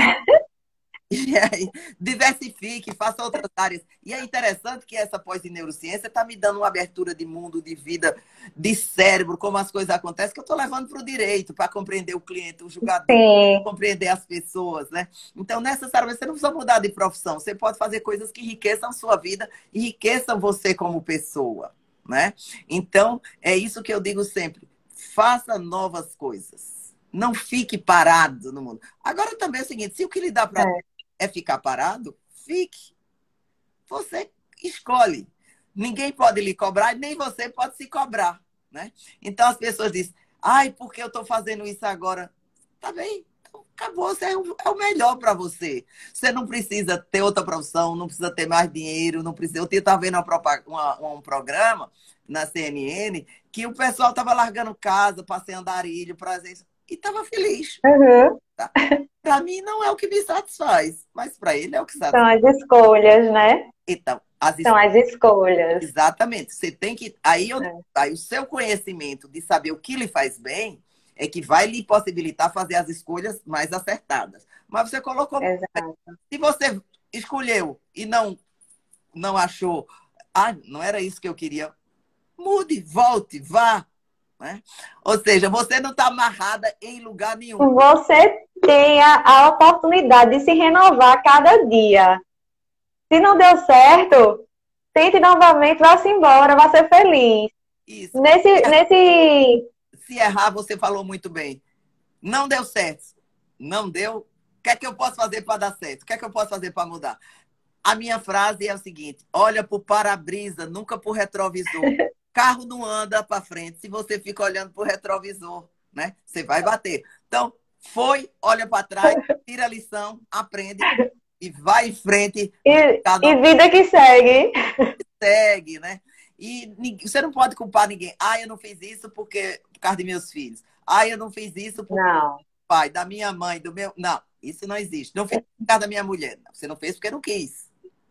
E aí, diversifique, faça outras áreas. E é interessante que essa pós em neurociência está me dando uma abertura de mundo, de vida, de cérebro, como as coisas acontecem, que eu estou levando para o direito, para compreender o cliente, o julgador, Sim. compreender as pessoas, né? Então, necessariamente, você não precisa mudar de profissão. Você pode fazer coisas que enriqueçam sua vida, enriqueçam você como pessoa, né? Então, é isso que eu digo sempre. Faça novas coisas. Não fique parado no mundo. Agora também é o seguinte, se o que lhe dá para É. é ficar parado, fique. Você escolhe. Ninguém pode lhe cobrar e nem você pode se cobrar, né? Então as pessoas dizem, ai, por que eu estou fazendo isso agora? Tá bem, então, acabou, você é o, é o melhor para você. Você não precisa ter outra profissão, não precisa ter mais dinheiro, não precisa. Eu estava vendo uma, uma, um programa na C N N que o pessoal estava largando casa, passei andarilho, para e estava feliz. Uhum. Tá? Para mim não é o que me satisfaz, mas para ele é o que São satisfaz. as escolhas, né? Então, as São escolhas, as escolhas. exatamente. Você tem que. Aí, eu, É. aí o seu conhecimento de saber o que lhe faz bem é que vai lhe possibilitar fazer as escolhas mais acertadas. Mas você colocou. Exato. Se você escolheu e não, não achou, ah, não era isso que eu queria, mude, volte, vá. Né? Ou seja, você não está amarrada em lugar nenhum. Você tem a, a oportunidade de se renovar a cada dia. Se não deu certo, tente novamente, vá-se embora, vá ser feliz. Isso. Nesse, nesse... Se errar, você falou muito bem. Não deu certo. Não deu. O que é que eu posso fazer para dar certo? O que é que eu posso fazer para mudar? A minha frase é o seguinte: olha para o para-brisa, nunca para o retrovisor. Carro não anda para frente se você fica olhando para o retrovisor, né? Você vai bater. Então, foi, olha para trás, tira a lição, aprende e vai em frente. E, e vida que segue. Segue, né? E você não pode culpar ninguém. Ah, eu não fiz isso porque por causa de meus filhos. Ah, eu não fiz isso por Não. pai, da minha mãe, do meu. Não, isso não existe. Não fiz por causa da minha mulher. Não, você não fez porque não quis.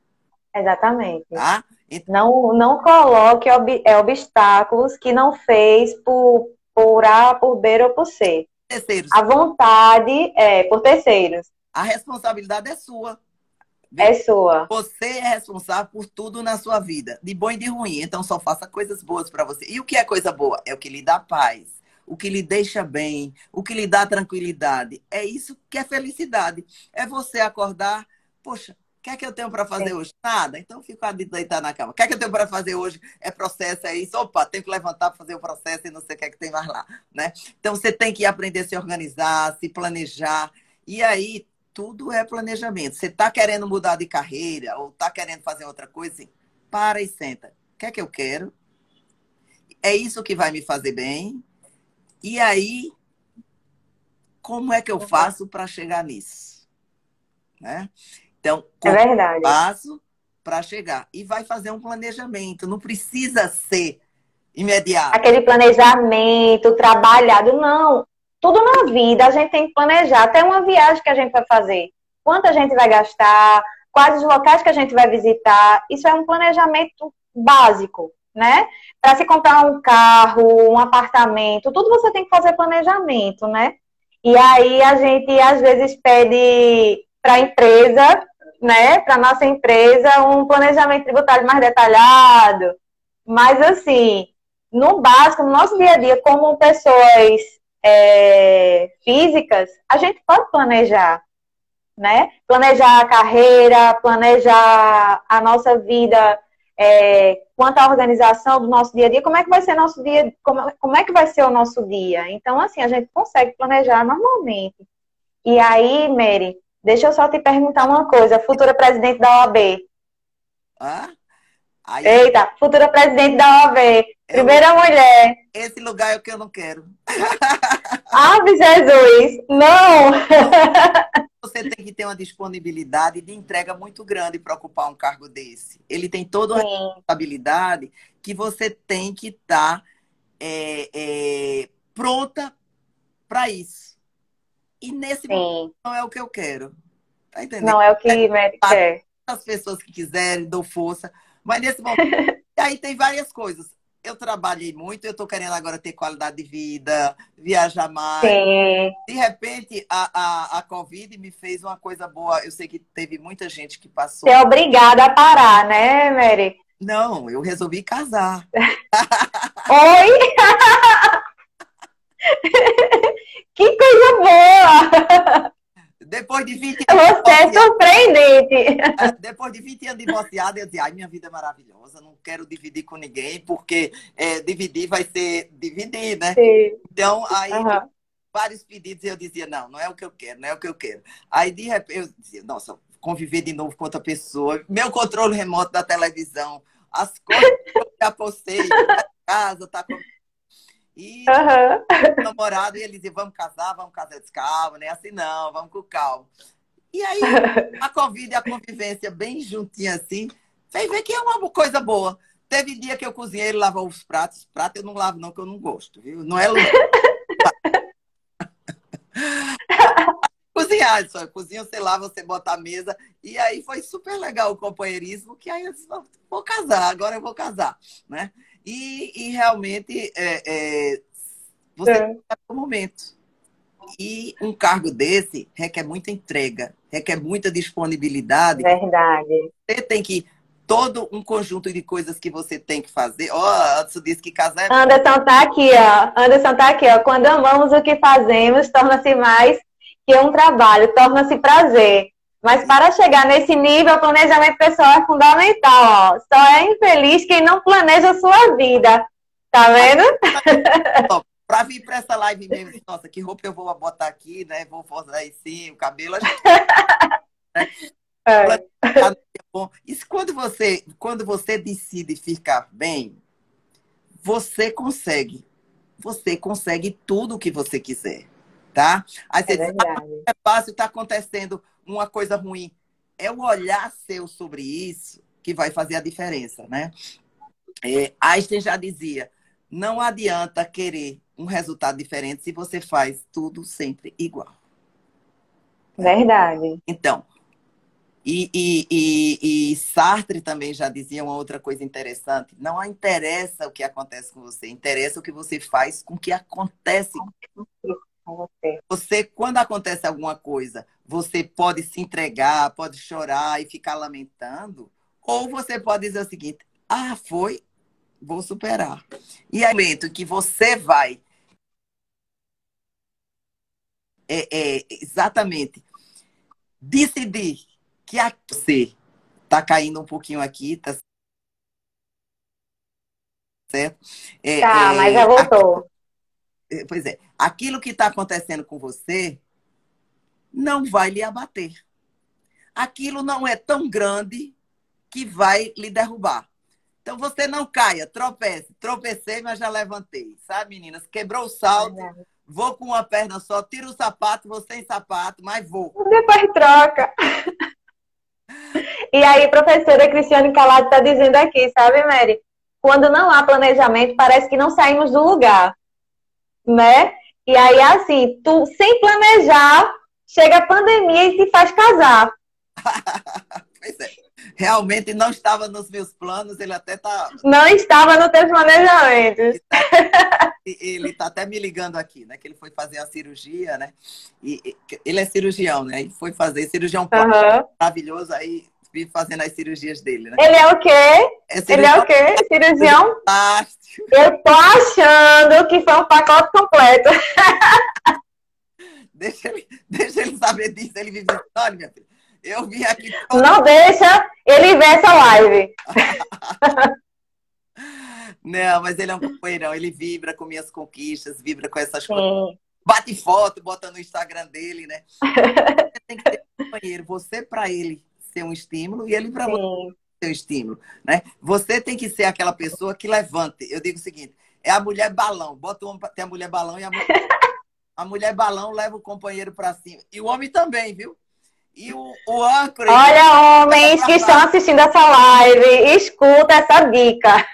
Exatamente. Tá? Então, Não, não coloque ob, é, obstáculos que não fez por, por A, por B ou por C. terceiros, A vontade é por terceiros. a responsabilidade é sua. É sua. Você é responsável por tudo na sua vida, de bom e de ruim. Então só faça coisas boas para você. E o que é coisa boa? É o que lhe dá paz, o que lhe deixa bem, o que lhe dá tranquilidade. É isso que é felicidade. É você acordar, poxa, o que é que eu tenho para fazer Sim. hoje? Nada. Então fico ali deitar na cama. O que é que eu tenho para fazer hoje? É processo, é isso. Opa, tenho que levantar para fazer o processo e não sei o que é que tem mais lá, né? Então você tem que aprender a se organizar, se planejar. E aí tudo é planejamento. Você está querendo mudar de carreira ou está querendo fazer outra coisa, assim, para e senta. O que é que eu quero? É isso que vai me fazer bem? E aí, como é que eu faço para chegar nisso? Né? Então, É como eu verdade. faço para chegar? E vai fazer um planejamento. Não precisa ser imediato. Aquele planejamento trabalhado, não. Tudo na vida a gente tem que planejar. Até uma viagem que a gente vai fazer. Quanto a gente vai gastar, quais os locais que a gente vai visitar. Isso é um planejamento básico, né? Para se comprar um carro, um apartamento, tudo você tem que fazer planejamento, né? E aí a gente às vezes pede para a empresa, né? Para nossa empresa, um planejamento tributário mais detalhado. Mas assim, no básico, no nosso dia a dia, como pessoas é, físicas, a gente pode planejar, né? Planejar a carreira, planejar a nossa vida, é, quanto à organização do nosso dia a dia, como é que vai ser nosso dia, como, como é que vai ser o nosso dia? Então, assim, a gente consegue planejar normalmente. E aí, Mary, deixa eu só te perguntar uma coisa, futura presidente da O A B. Ah? Aí, Eita, futura presidente da O A B. é o- Primeira mulher. esse lugar é o que eu não quero. Ave Jesus! Não! Você tem que ter uma disponibilidade de entrega muito grande para ocupar um cargo desse. Ele tem toda uma Sim, responsabilidade que você tem que estar é, é, pronta para isso. E nesse momento Sim. não é o que eu quero. Tá entendendo? Não é o É que Mary quer. as pessoas que quiserem, dou força. Mas nesse momento. E aí tem várias coisas. Eu trabalhei muito, eu estou querendo agora ter qualidade de vida, viajar mais. Sim. De repente, a, a, a Covid me fez uma coisa boa. Eu sei que teve muita gente que Você passou. é obrigada a parar, né, Mary? Não, eu resolvi casar. Oi? Que coisa boa! Depois de vinte anos Você é divorciada, surpreendente. depois de vinte anos divorciada, eu dizia, ai, minha vida é maravilhosa, não quero dividir com ninguém, porque é, dividir vai ser dividir, né? Sim. Então, aí, Uhum. vários pedidos, eu dizia, não, não é o que eu quero, não é o que eu quero. Aí, de repente, eu dizia, nossa, conviver de novo com outra pessoa, meu controle remoto da televisão, as coisas que eu me apostei, a casa, tá com... E Uhum. namorado, e ele dizia, vamos casar, vamos casar. Eu disse, calma, nem assim não, vamos com calma. E aí, a Covid e a convivência bem juntinha assim, fez ver que é uma coisa boa. Teve dia que eu cozinhei, ele lavou os pratos. Prato eu não lavo não, que eu não gosto, viu? Não é cozinhar, só cozinha, você lava, você bota a mesa. E aí foi super legal o companheirismo, que aí eu disse, vou casar, agora eu vou casar, né? E, e realmente, é, é, você tem um momento. E um cargo desse requer muita entrega, requer muita disponibilidade. Verdade. Você tem que... Todo um conjunto de coisas que você tem que fazer. Ó, oh, Anderson disse que casar é... Anderson tá aqui, ó. Anderson tá aqui, ó. Quando amamos o que fazemos, torna-se mais que um trabalho, torna-se prazer. Mas para chegar nesse nível, o planejamento pessoal é fundamental, ó. Só é infeliz quem não planeja a sua vida. Tá vendo? Para vir para essa live mesmo, nossa, que roupa eu vou botar aqui, né? Vou fazer aí sim, o cabelo, a gente... né? É. Bom, isso quando você, quando você decide ficar bem, você consegue. Você consegue tudo o que você quiser, tá? Aí você É diz, ah, verdade. é fácil, está acontecendo uma coisa ruim. É o olhar seu sobre isso que vai fazer a diferença, né? É, Einstein já dizia, não adianta querer um resultado diferente se você faz tudo sempre igual. Verdade. Então, E, e, e, e Sartre também já dizia uma outra coisa interessante. Não interessa o que acontece com você, interessa o que você faz com o que acontece. Com você. Você, quando acontece alguma coisa, você pode se entregar, pode chorar e ficar lamentando, ou você pode dizer o seguinte, ah, foi, vou superar. E é o momento que você vai é, é, exatamente decidir que a você está caindo um pouquinho aqui, tá certo? Tá, É, mas já é, voltou. a, pois é, aquilo que está acontecendo com você não vai lhe abater. Aquilo não é tão grande que vai lhe derrubar. Então você não caia, tropece. Tropecei, mas já levantei. Sabe, meninas? Quebrou o salto, vou com uma perna só, tiro o sapato, vou sem sapato, mas vou. Depois troca. E aí, professora Cristiane Calado está dizendo aqui, sabe, Mary? Quando não há planejamento, parece que não saímos do lugar, né? E aí, assim, tu, sem planejar, chega a pandemia e se faz casar. Pois é. Realmente não estava nos meus planos, ele até tá... Não estava no teu planejamento. Ele está até me ligando aqui, né? Que ele foi fazer a cirurgia, né? E ele é cirurgião, né? E foi fazer cirurgião Uhum. maravilhoso, aí vive fazendo as cirurgias dele, né? Ele é o quê? É ele é o quê? Cirurgião? Plástico. Eu tô achando que foi um pacote completo. Deixa ele, deixa ele saber disso. Ele vive dizendo, olha, minha filha, eu vim aqui... Não deixa ele ver essa live. Não, mas ele é um companheirão. Ele vibra com minhas conquistas, vibra com essas Sim. coisas. Bate foto, bota no Instagram dele, né? Você tem que ter um companheiro. Você para ele ser um estímulo e ele para você ser um estímulo, né? Você tem que ser aquela pessoa que levante. Eu digo o seguinte, é a mulher balão. Bota o homem pra ter a mulher balão e a mulher... a mulher balão leva o companheiro para cima. E o homem também, viu? E o, o âncora... Olha, homens que estão assistindo essa live, escuta essa dica.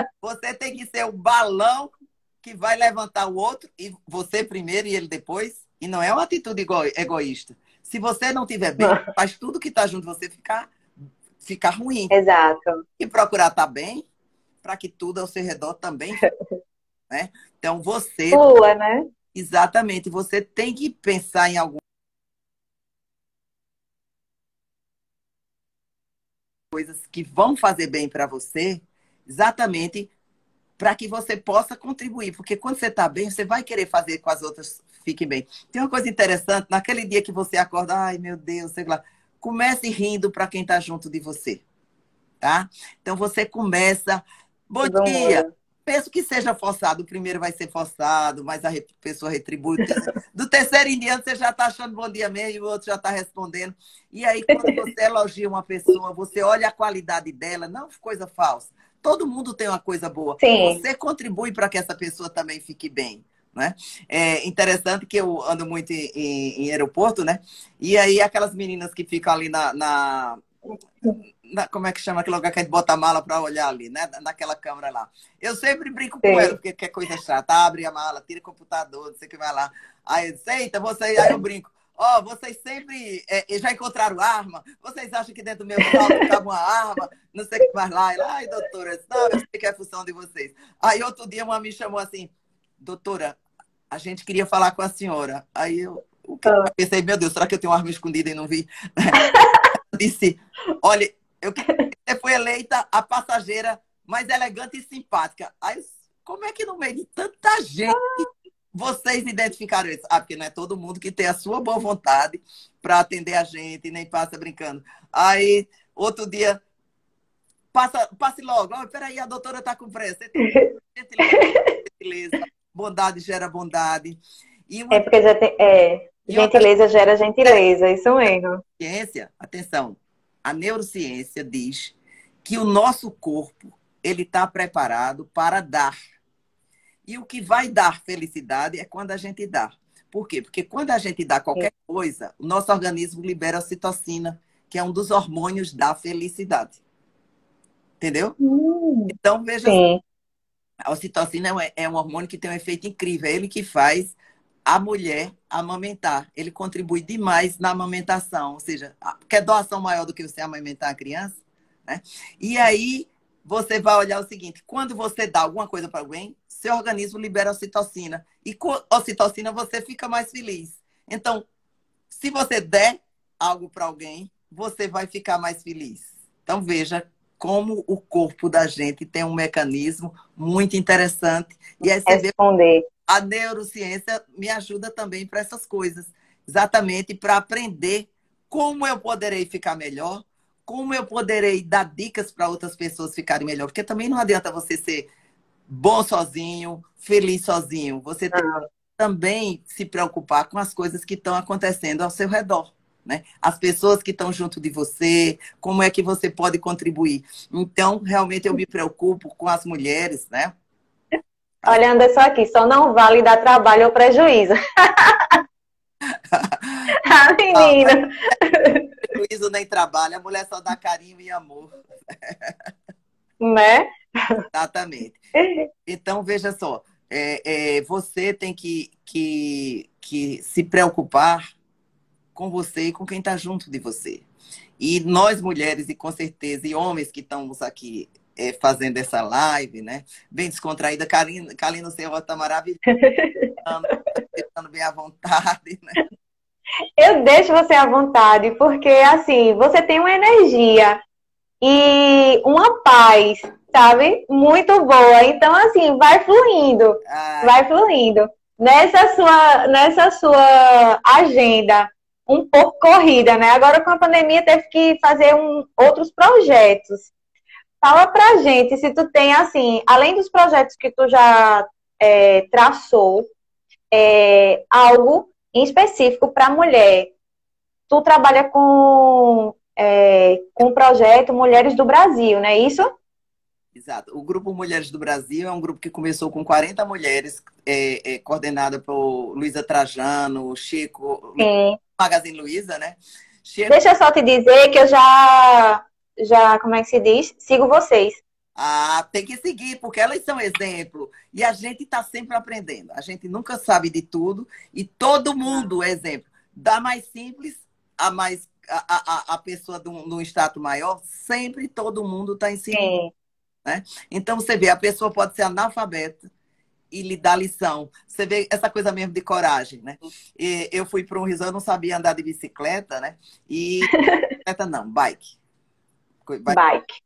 Você tem que ser o balão que vai levantar o outro, e você primeiro e ele depois, E não é uma atitude ego- egoísta. Se você não estiver bem, Não. faz tudo que está junto de você ficar, ficar ruim. Exato. E procurar estar bem para que tudo ao seu redor também, né? Então você, Flua, né? exatamente, você tem que pensar em algumas coisas que vão fazer bem para você, exatamente para que você possa contribuir. Porque quando você está bem, você vai querer fazer com as outras fiquem bem. Tem uma coisa interessante, naquele dia que você acorda, ai meu Deus, sei lá, comece rindo para quem está junto de você, tá? Então você começa, bom Do dia. humor. Penso que seja forçado, o primeiro vai ser forçado, mas a re- pessoa retribui. Do terceiro em diante, você já está achando bom dia mesmo, e o outro já está respondendo. E aí, quando você elogia uma pessoa, você olha a qualidade dela, não coisa falsa. Todo mundo tem uma coisa boa. Sim. Você contribui para que essa pessoa também fique bem. Né? É interessante que eu ando muito em, em, em aeroporto, né? E aí aquelas meninas que ficam ali na, na na- como é que chama aquele lugar que a gente bota a mala para olhar ali, né? Naquela câmera lá. Eu sempre brinco com ela, Sim. porque que é coisa chata. Abre a mala, tira o computador, não sei o que vai lá. Aí eu disse, eita, você, aí eu brinco. Ó, oh, vocês sempre é, já encontraram arma? Vocês acham que dentro do meu salto ficava uma arma? Não sei o que mais lá. Ela, ai, doutora, eu disse, não, eu sei que é função de vocês. Aí outro dia uma me chamou assim, doutora, a gente queria falar com a senhora. Aí eu, o que? Ah. Eu pensei, meu Deus, será que eu tenho uma arma escondida e não vi? Eu disse, olha, eu queria que você foi eleita a passageira mais elegante e simpática. Aí, como é que no meio de tanta gente vocês identificaram isso? Ah, porque não é todo mundo que tem a sua boa vontade para atender a gente, nem passa brincando. Aí, outro dia, passa, passe logo. Oh, peraí, a doutora está com pressa. Gentileza, gentileza. Bondade gera bondade. E É uma, porque já tem, é, e outra gentileza gera gentileza, isso mesmo. ciência, atenção, a neurociência diz que o nosso corpo ele está preparado para dar. E o que vai dar felicidade é quando a gente dá. Por quê? Porque quando a gente dá qualquer coisa, o nosso organismo libera a ocitocina, que é um dos hormônios da felicidade. Entendeu? Hum, Então, veja, sim. a ocitocina é um hormônio que tem um efeito incrível. É ele que faz a mulher amamentar. Ele contribui demais na amamentação. Ou seja, quer doação maior do que você amamentar a criança? Né? E aí, você vai olhar o seguinte, quando você dá alguma coisa para alguém, seu organismo libera ocitocina. E com ocitocina você fica mais feliz. Então, se você der algo para alguém, você vai ficar mais feliz. Então, veja como o corpo da gente tem um mecanismo muito interessante. E aí você vê, Responder. a neurociência me ajuda também para essas coisas. Exatamente para aprender como eu poderei ficar melhor, como eu poderei dar dicas para outras pessoas ficarem melhor. Porque também não adianta você ser bom sozinho, feliz sozinho. Você tem Ah, que também se preocupar com as coisas que estão acontecendo ao seu redor. Né? As pessoas que estão junto de você, como é que você pode contribuir. Então, realmente, eu me preocupo com as mulheres, né? As... olhando só aqui, só não vale dar trabalho ou prejuízo. Ah, Ah, mas menina. prejuízo nem trabalho, a mulher só dá carinho e amor. Né? Exatamente. Então, veja só, é, é, você tem que, que, que se preocupar com você e com quem está junto de você. E nós, mulheres, e com certeza, e homens que estamos aqui é, fazendo essa live, né? Bem descontraída, Kalina, Kalina, o senhor está maravilhoso, estando bem à vontade, né? Eu deixo você à vontade, porque assim, você tem uma energia e uma paz, sabe? Muito boa. Então, assim, vai fluindo, Ah, vai fluindo. Nessa sua, nessa sua agenda um pouco corrida, né? Agora com a pandemia teve que fazer um, outros projetos. Fala pra gente se tu tem, assim, além dos projetos que tu já é, traçou, é, algo em específico para mulher. Tu trabalha com, é, com o projeto Mulheres do Brasil, não é isso? exato. O Grupo Mulheres do Brasil é um grupo que começou com quarenta mulheres, é, é, coordenada por Luísa Trajano, Chico, Sim. Magazine Luiza, né? Chico, Deixa eu só te dizer que eu já, já, como é que se diz? Sigo vocês. Ah, tem que seguir, porque elas são exemplo. E a gente está sempre aprendendo. A gente nunca sabe de tudo. E todo mundo é exemplo. Da mais simples a mais a, a, a pessoa de um, de um status maior, sempre todo mundo está ensinando. Sim. Né? Então, você vê, a pessoa pode ser analfabeta e lhe dar lição. Você vê essa coisa mesmo de coragem, né? E eu fui para um resort, eu não sabia andar de bicicleta, né? E bicicleta não, bike. Bike. bike.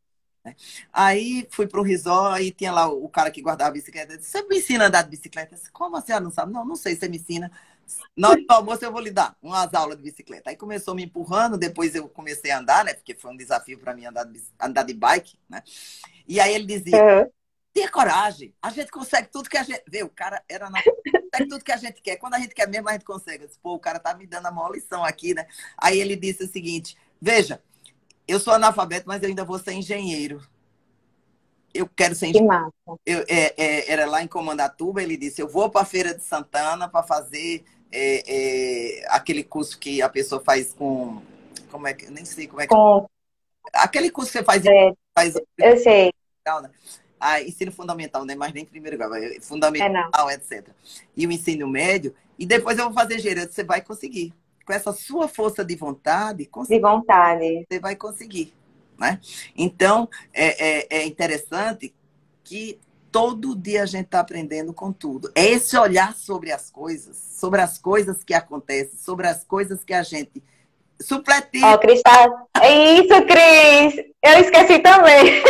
Aí fui para um resort e tinha lá o cara que guardava a bicicleta. Disse, você me ensina a andar de bicicleta? Disse, como você não sabe? Não, não sei, você me ensina. Na hora do almoço eu vou lhe dar umas aulas de bicicleta. Aí começou me empurrando, depois eu comecei a andar, né? Porque foi um desafio para mim andar de, andar de bike, né? E aí ele dizia, uhum. tenha coragem, a gente consegue tudo que a gente... Vê, o cara era na... consegue tudo que a gente quer. Quando a gente quer mesmo, a gente consegue. Eu disse, pô, o cara tá me dando a maior lição aqui, né? Aí ele disse o seguinte, veja, eu sou analfabeto, mas eu ainda vou ser engenheiro. Eu quero ser engenheiro. Eu, é, é, era lá em Comandatuba, ele disse, eu vou para a Feira de Santana para fazer é, é, aquele curso que a pessoa faz com... Como é que... Nem sei como é que... Com... Aquele curso que você faz... É, faz eu sei. Né? Ah, ensino fundamental, não é mais nem primeiro grau, é fundamental, é, etcétera. E o ensino médio. E depois eu vou fazer engenheiro. Você vai conseguir. Com essa sua força de vontade... De vontade. Você vai conseguir. Né? Então, é, é, é interessante que todo dia a gente está aprendendo com tudo. É esse olhar sobre as coisas, sobre as coisas que acontecem, sobre as coisas que a gente... Supletivo. Ó, oh, Cristal. É isso, Cris. Eu esqueci também.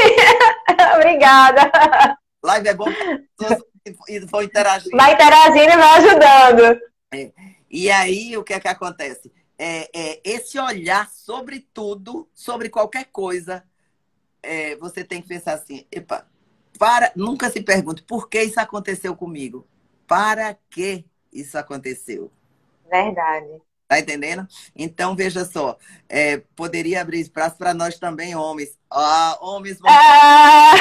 Obrigada. Live é bom para as pessoas vão interagir. Vai interagindo e vai ajudando. É. E aí, o que é que acontece? É, é, esse olhar sobre tudo, sobre qualquer coisa, é, você tem que pensar assim, epa, para, nunca se pergunte por que isso aconteceu comigo. Para que isso aconteceu? Verdade. Tá entendendo? Então, veja só, é, poderia abrir espaço para nós também, homens. Ah, homens, vamos... Ah!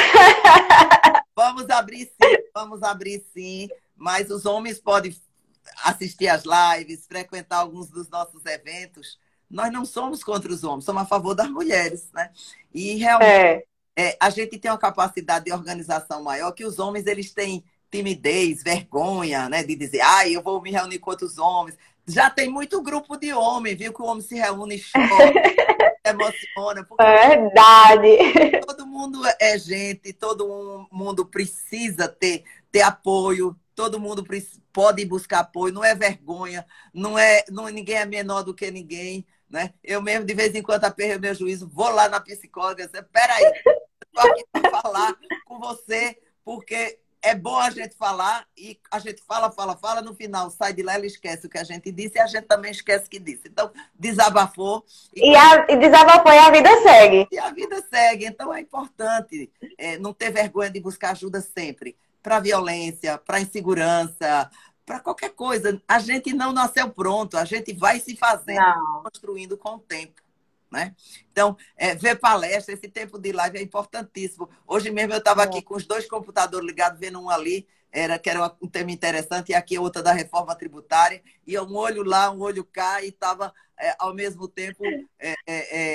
vamos abrir sim, vamos abrir sim, mas os homens podem assistir às lives, frequentar alguns dos nossos eventos. Nós não somos contra os homens, somos a favor das mulheres, né? E realmente é. É, a gente tem uma capacidade de organização maior que os homens, eles têm timidez, vergonha, né? De dizer, ah, eu vou me reunir com outros homens. Já tem muito grupo de homem, viu? Que o homem se reúne e chora, emociona. Verdade. Todo mundo é gente, todo mundo precisa ter, ter apoio, todo mundo pode buscar apoio, não é vergonha, não é, não, ninguém é menor do que ninguém, né? Eu mesmo, de vez em quando, aperreio meu juízo, vou lá na psicóloga e digo, peraí, eu estou aqui para falar com você, porque... É bom a gente falar e a gente fala, fala, fala, no final sai de lá, ela esquece o que a gente disse e a gente também esquece o que disse. Então, desabafou. E, e, a, e desabafou e a vida segue. E a vida segue. Então, é importante é, não ter vergonha de buscar ajuda sempre. Para violência, para insegurança, para qualquer coisa. A gente não nasceu pronto, a gente vai se fazendo, não. construindo com o tempo. Né? Então, é, ver palestra, esse tempo de live é importantíssimo. Hoje mesmo eu estava aqui com os dois computadores ligados, vendo um ali, era, que era um tema interessante, e aqui outra da reforma tributária, e um olho lá, um olho cá, e estava, é, ao mesmo tempo, é, é,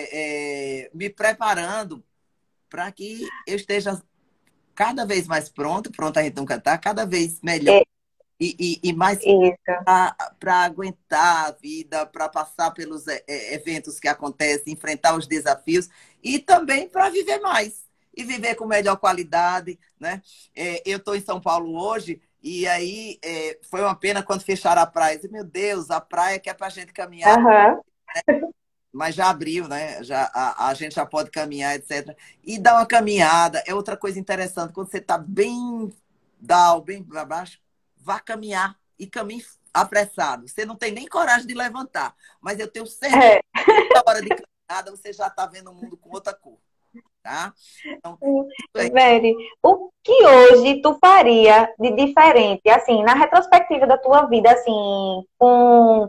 é, me preparando para que eu esteja cada vez mais pronto, pronto a gente nunca está, cada vez melhor. É. E, e, e mais para aguentar a vida, para passar pelos é, eventos que acontecem, enfrentar os desafios e também para viver mais e viver com melhor qualidade, né? É, eu estou em São Paulo hoje e aí é, foi uma pena quando fecharam a praia. Disse, meu Deus, a praia que é para a gente caminhar, uhum. né? Mas já abriu, né? Já, a, a gente já pode caminhar, etcétera. E dar uma caminhada é outra coisa interessante. Quando você está bem down, bem para baixo, vá caminhar e caminhe apressado. Você não tem nem coragem de levantar, mas eu tenho certeza que na hora de caminhada você já está vendo o mundo com outra cor. Tá? Então, Veri, o que hoje tu faria de diferente, assim, na retrospectiva da tua vida, assim, com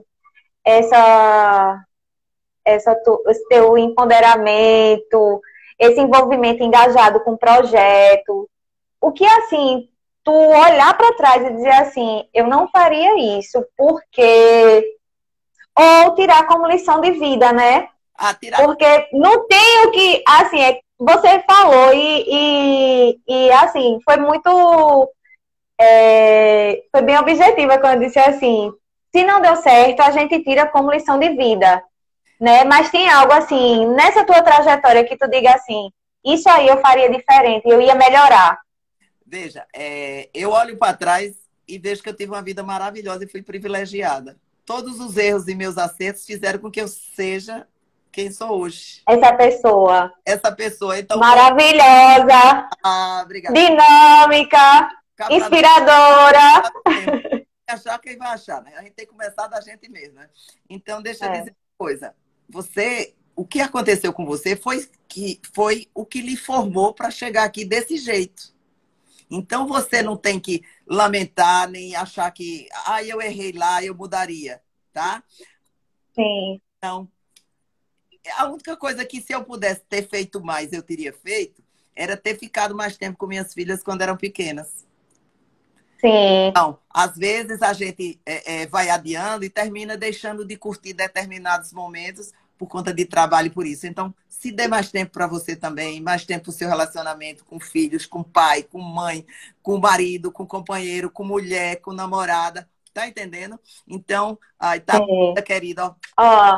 essa, essa tu, esse teu empoderamento, esse envolvimento engajado com o projeto, o que, assim, tu olhar para trás e dizer assim, eu não faria isso, porque... Ou tirar como lição de vida, né? Ah, tirar... Porque não tem o que... Assim, é você falou e, e, e, assim, foi muito, é, foi bem objetiva quando disse assim, se não deu certo, a gente tira como lição de vida, né? Mas tem algo assim, nessa tua trajetória que tu diga assim, isso aí eu faria diferente, eu ia melhorar. Veja, é, eu olho para trás e vejo que eu tive uma vida maravilhosa e fui privilegiada. Todos os erros e meus acertos fizeram com que eu seja quem sou hoje. Essa pessoa. Essa pessoa, então... Maravilhosa, Ah, obrigada. dinâmica, inspiradora. Achar quem vai achar, né? A gente tem que começar da gente mesmo, né? Então, deixa eu É. dizer uma coisa. Você, o que aconteceu com você foi, que, foi o que lhe formou para chegar aqui desse jeito. Então, você não tem que lamentar, nem achar que, ah, eu errei lá, eu mudaria, tá? Sim. Então, a única coisa que se eu pudesse ter feito mais, eu teria feito, era ter ficado mais tempo com minhas filhas quando eram pequenas. Sim. Então, às vezes a gente é, é, vai adiando e termina deixando de curtir determinados momentos por conta de trabalho e por isso. Então, se dê mais tempo para você também, mais tempo para o seu relacionamento com filhos, com pai, com mãe, com marido, com companheiro, com mulher, com namorada. Tá entendendo? Então, ai, tá, Sim. querida. Ó.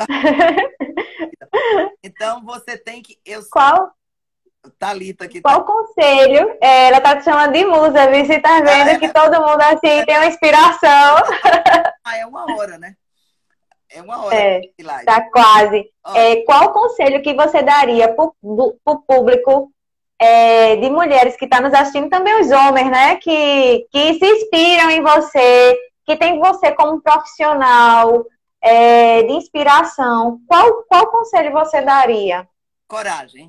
Então, você tem que... Eu... Qual? Thalita aqui. Qual tá... conselho? É, ela tá te chamando de musa, viu? Você tá vendo ah, é? que todo mundo assim tem uma inspiração. Ah, é uma hora, né? É uma hora. É, tá quase. É, qual conselho que você daria para o público é, de mulheres que estão tá nos assistindo, também os homens, né? Que, que se inspiram em você, que tem você como profissional é, de inspiração. Qual, qual conselho você daria? Coragem.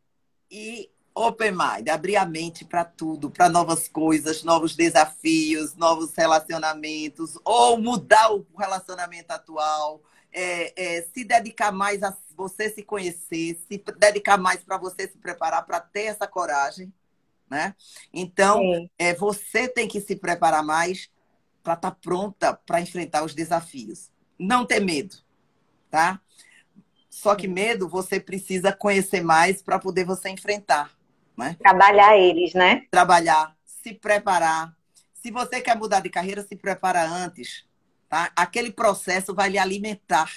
E open mind, abrir a mente para tudo, para novas coisas, novos desafios, novos relacionamentos, ou mudar o relacionamento atual, é, é, se dedicar mais a você se conhecer, se dedicar mais para você se preparar para ter essa coragem, né? Então, é, você tem que se preparar mais para estar tá pronta para enfrentar os desafios. Não ter medo, tá? Só que medo você precisa conhecer mais para poder você enfrentar. Né? Trabalhar eles, né? Trabalhar, se preparar. Se você quer mudar de carreira, se prepara antes. Tá? Aquele processo vai lhe alimentar.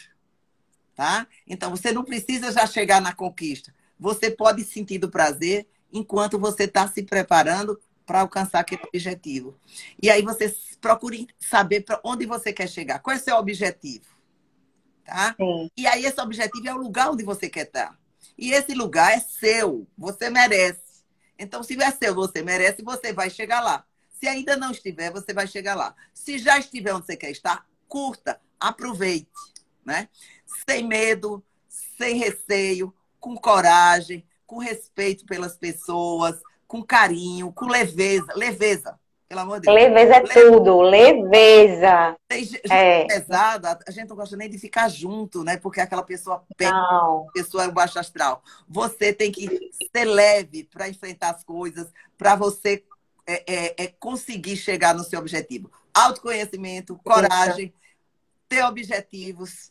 Tá? Então, você não precisa já chegar na conquista. Você pode sentir do prazer enquanto você está se preparando para alcançar aquele objetivo. E aí você procure saber para onde você quer chegar. Qual é o seu objetivo? Tá? E aí esse objetivo é o lugar onde você quer estar. E esse lugar é seu, você merece. Então, se é seu, você merece, você vai chegar lá. Se ainda não estiver, você vai chegar lá. Se já estiver onde você quer estar, curta, aproveite, né? Sem medo, sem receio, com coragem, com respeito pelas pessoas, com carinho, com leveza. Leveza. Pelo amor de Deus. Leveza é leveza. Tudo, leveza. Tem gente é. pesada, a gente não gosta nem de ficar junto, né? Porque aquela pessoa pega, a pessoa é um baixo astral. Você tem que ser leve para enfrentar as coisas, para você é, é, é conseguir chegar no seu objetivo. Autoconhecimento, coragem, Isso. ter objetivos,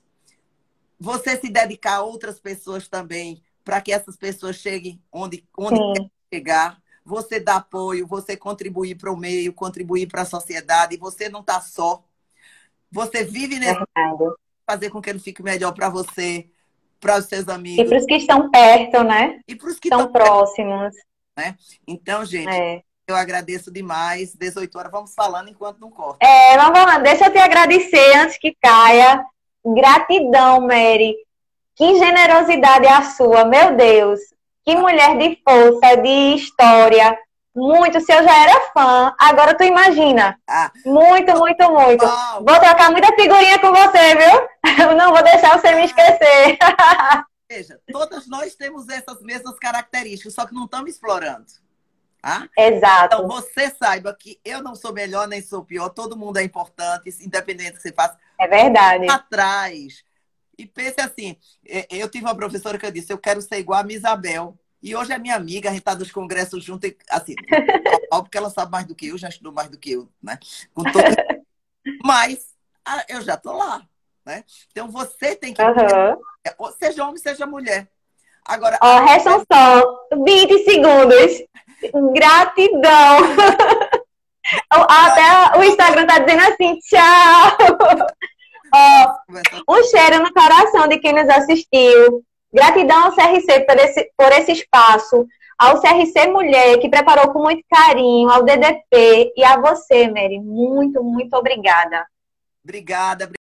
você se dedicar a outras pessoas também, para que essas pessoas cheguem onde, onde querem chegar. Você dá apoio, você contribuir para o meio, contribuir para a sociedade, e você não está só. Você vive nesse mundo, fazer com que ele fique melhor para você, para os seus amigos. E para os que estão perto, né? E para os que estão próximos. Perto, né? Então, gente, é. eu agradeço demais. dezoito horas, vamos falando enquanto não corta. É, vamos falando. Deixa eu te agradecer antes que caia. Gratidão, Mary. Que generosidade é a sua, meu Deus. Que mulher de força, de história. Muito, se eu já era fã, agora tu imagina. Ah. Muito, muito, muito. Oh. Vou trocar muita figurinha com você, viu? Não vou deixar você me esquecer. Veja, todas nós temos essas mesmas características, só que não estamos explorando. Tá? Exato. Então, você saiba que eu não sou melhor nem sou pior, todo mundo é importante, independente do que você faça. É verdade. Atrás. E pense assim, eu tive uma professora que eu disse, eu quero ser igual a Miss Isabel. E hoje é minha amiga, a gente está nos congressos juntos, e, assim, porque ela sabe mais do que eu, já estudou mais do que eu, né? Com todo... Mas eu já estou lá, né? Então você tem que... Uhum. Seja homem, seja mulher. Agora, Ó, restam só vinte segundos. Gratidão. Até o Instagram tá dizendo assim, tchau. Ó, um cheiro no coração de quem nos assistiu. Gratidão ao C R C por esse, por esse espaço. Ao C R C Mulher, que preparou com muito carinho, ao D D P e a você, Mary. Muito, muito obrigada. Obrigada.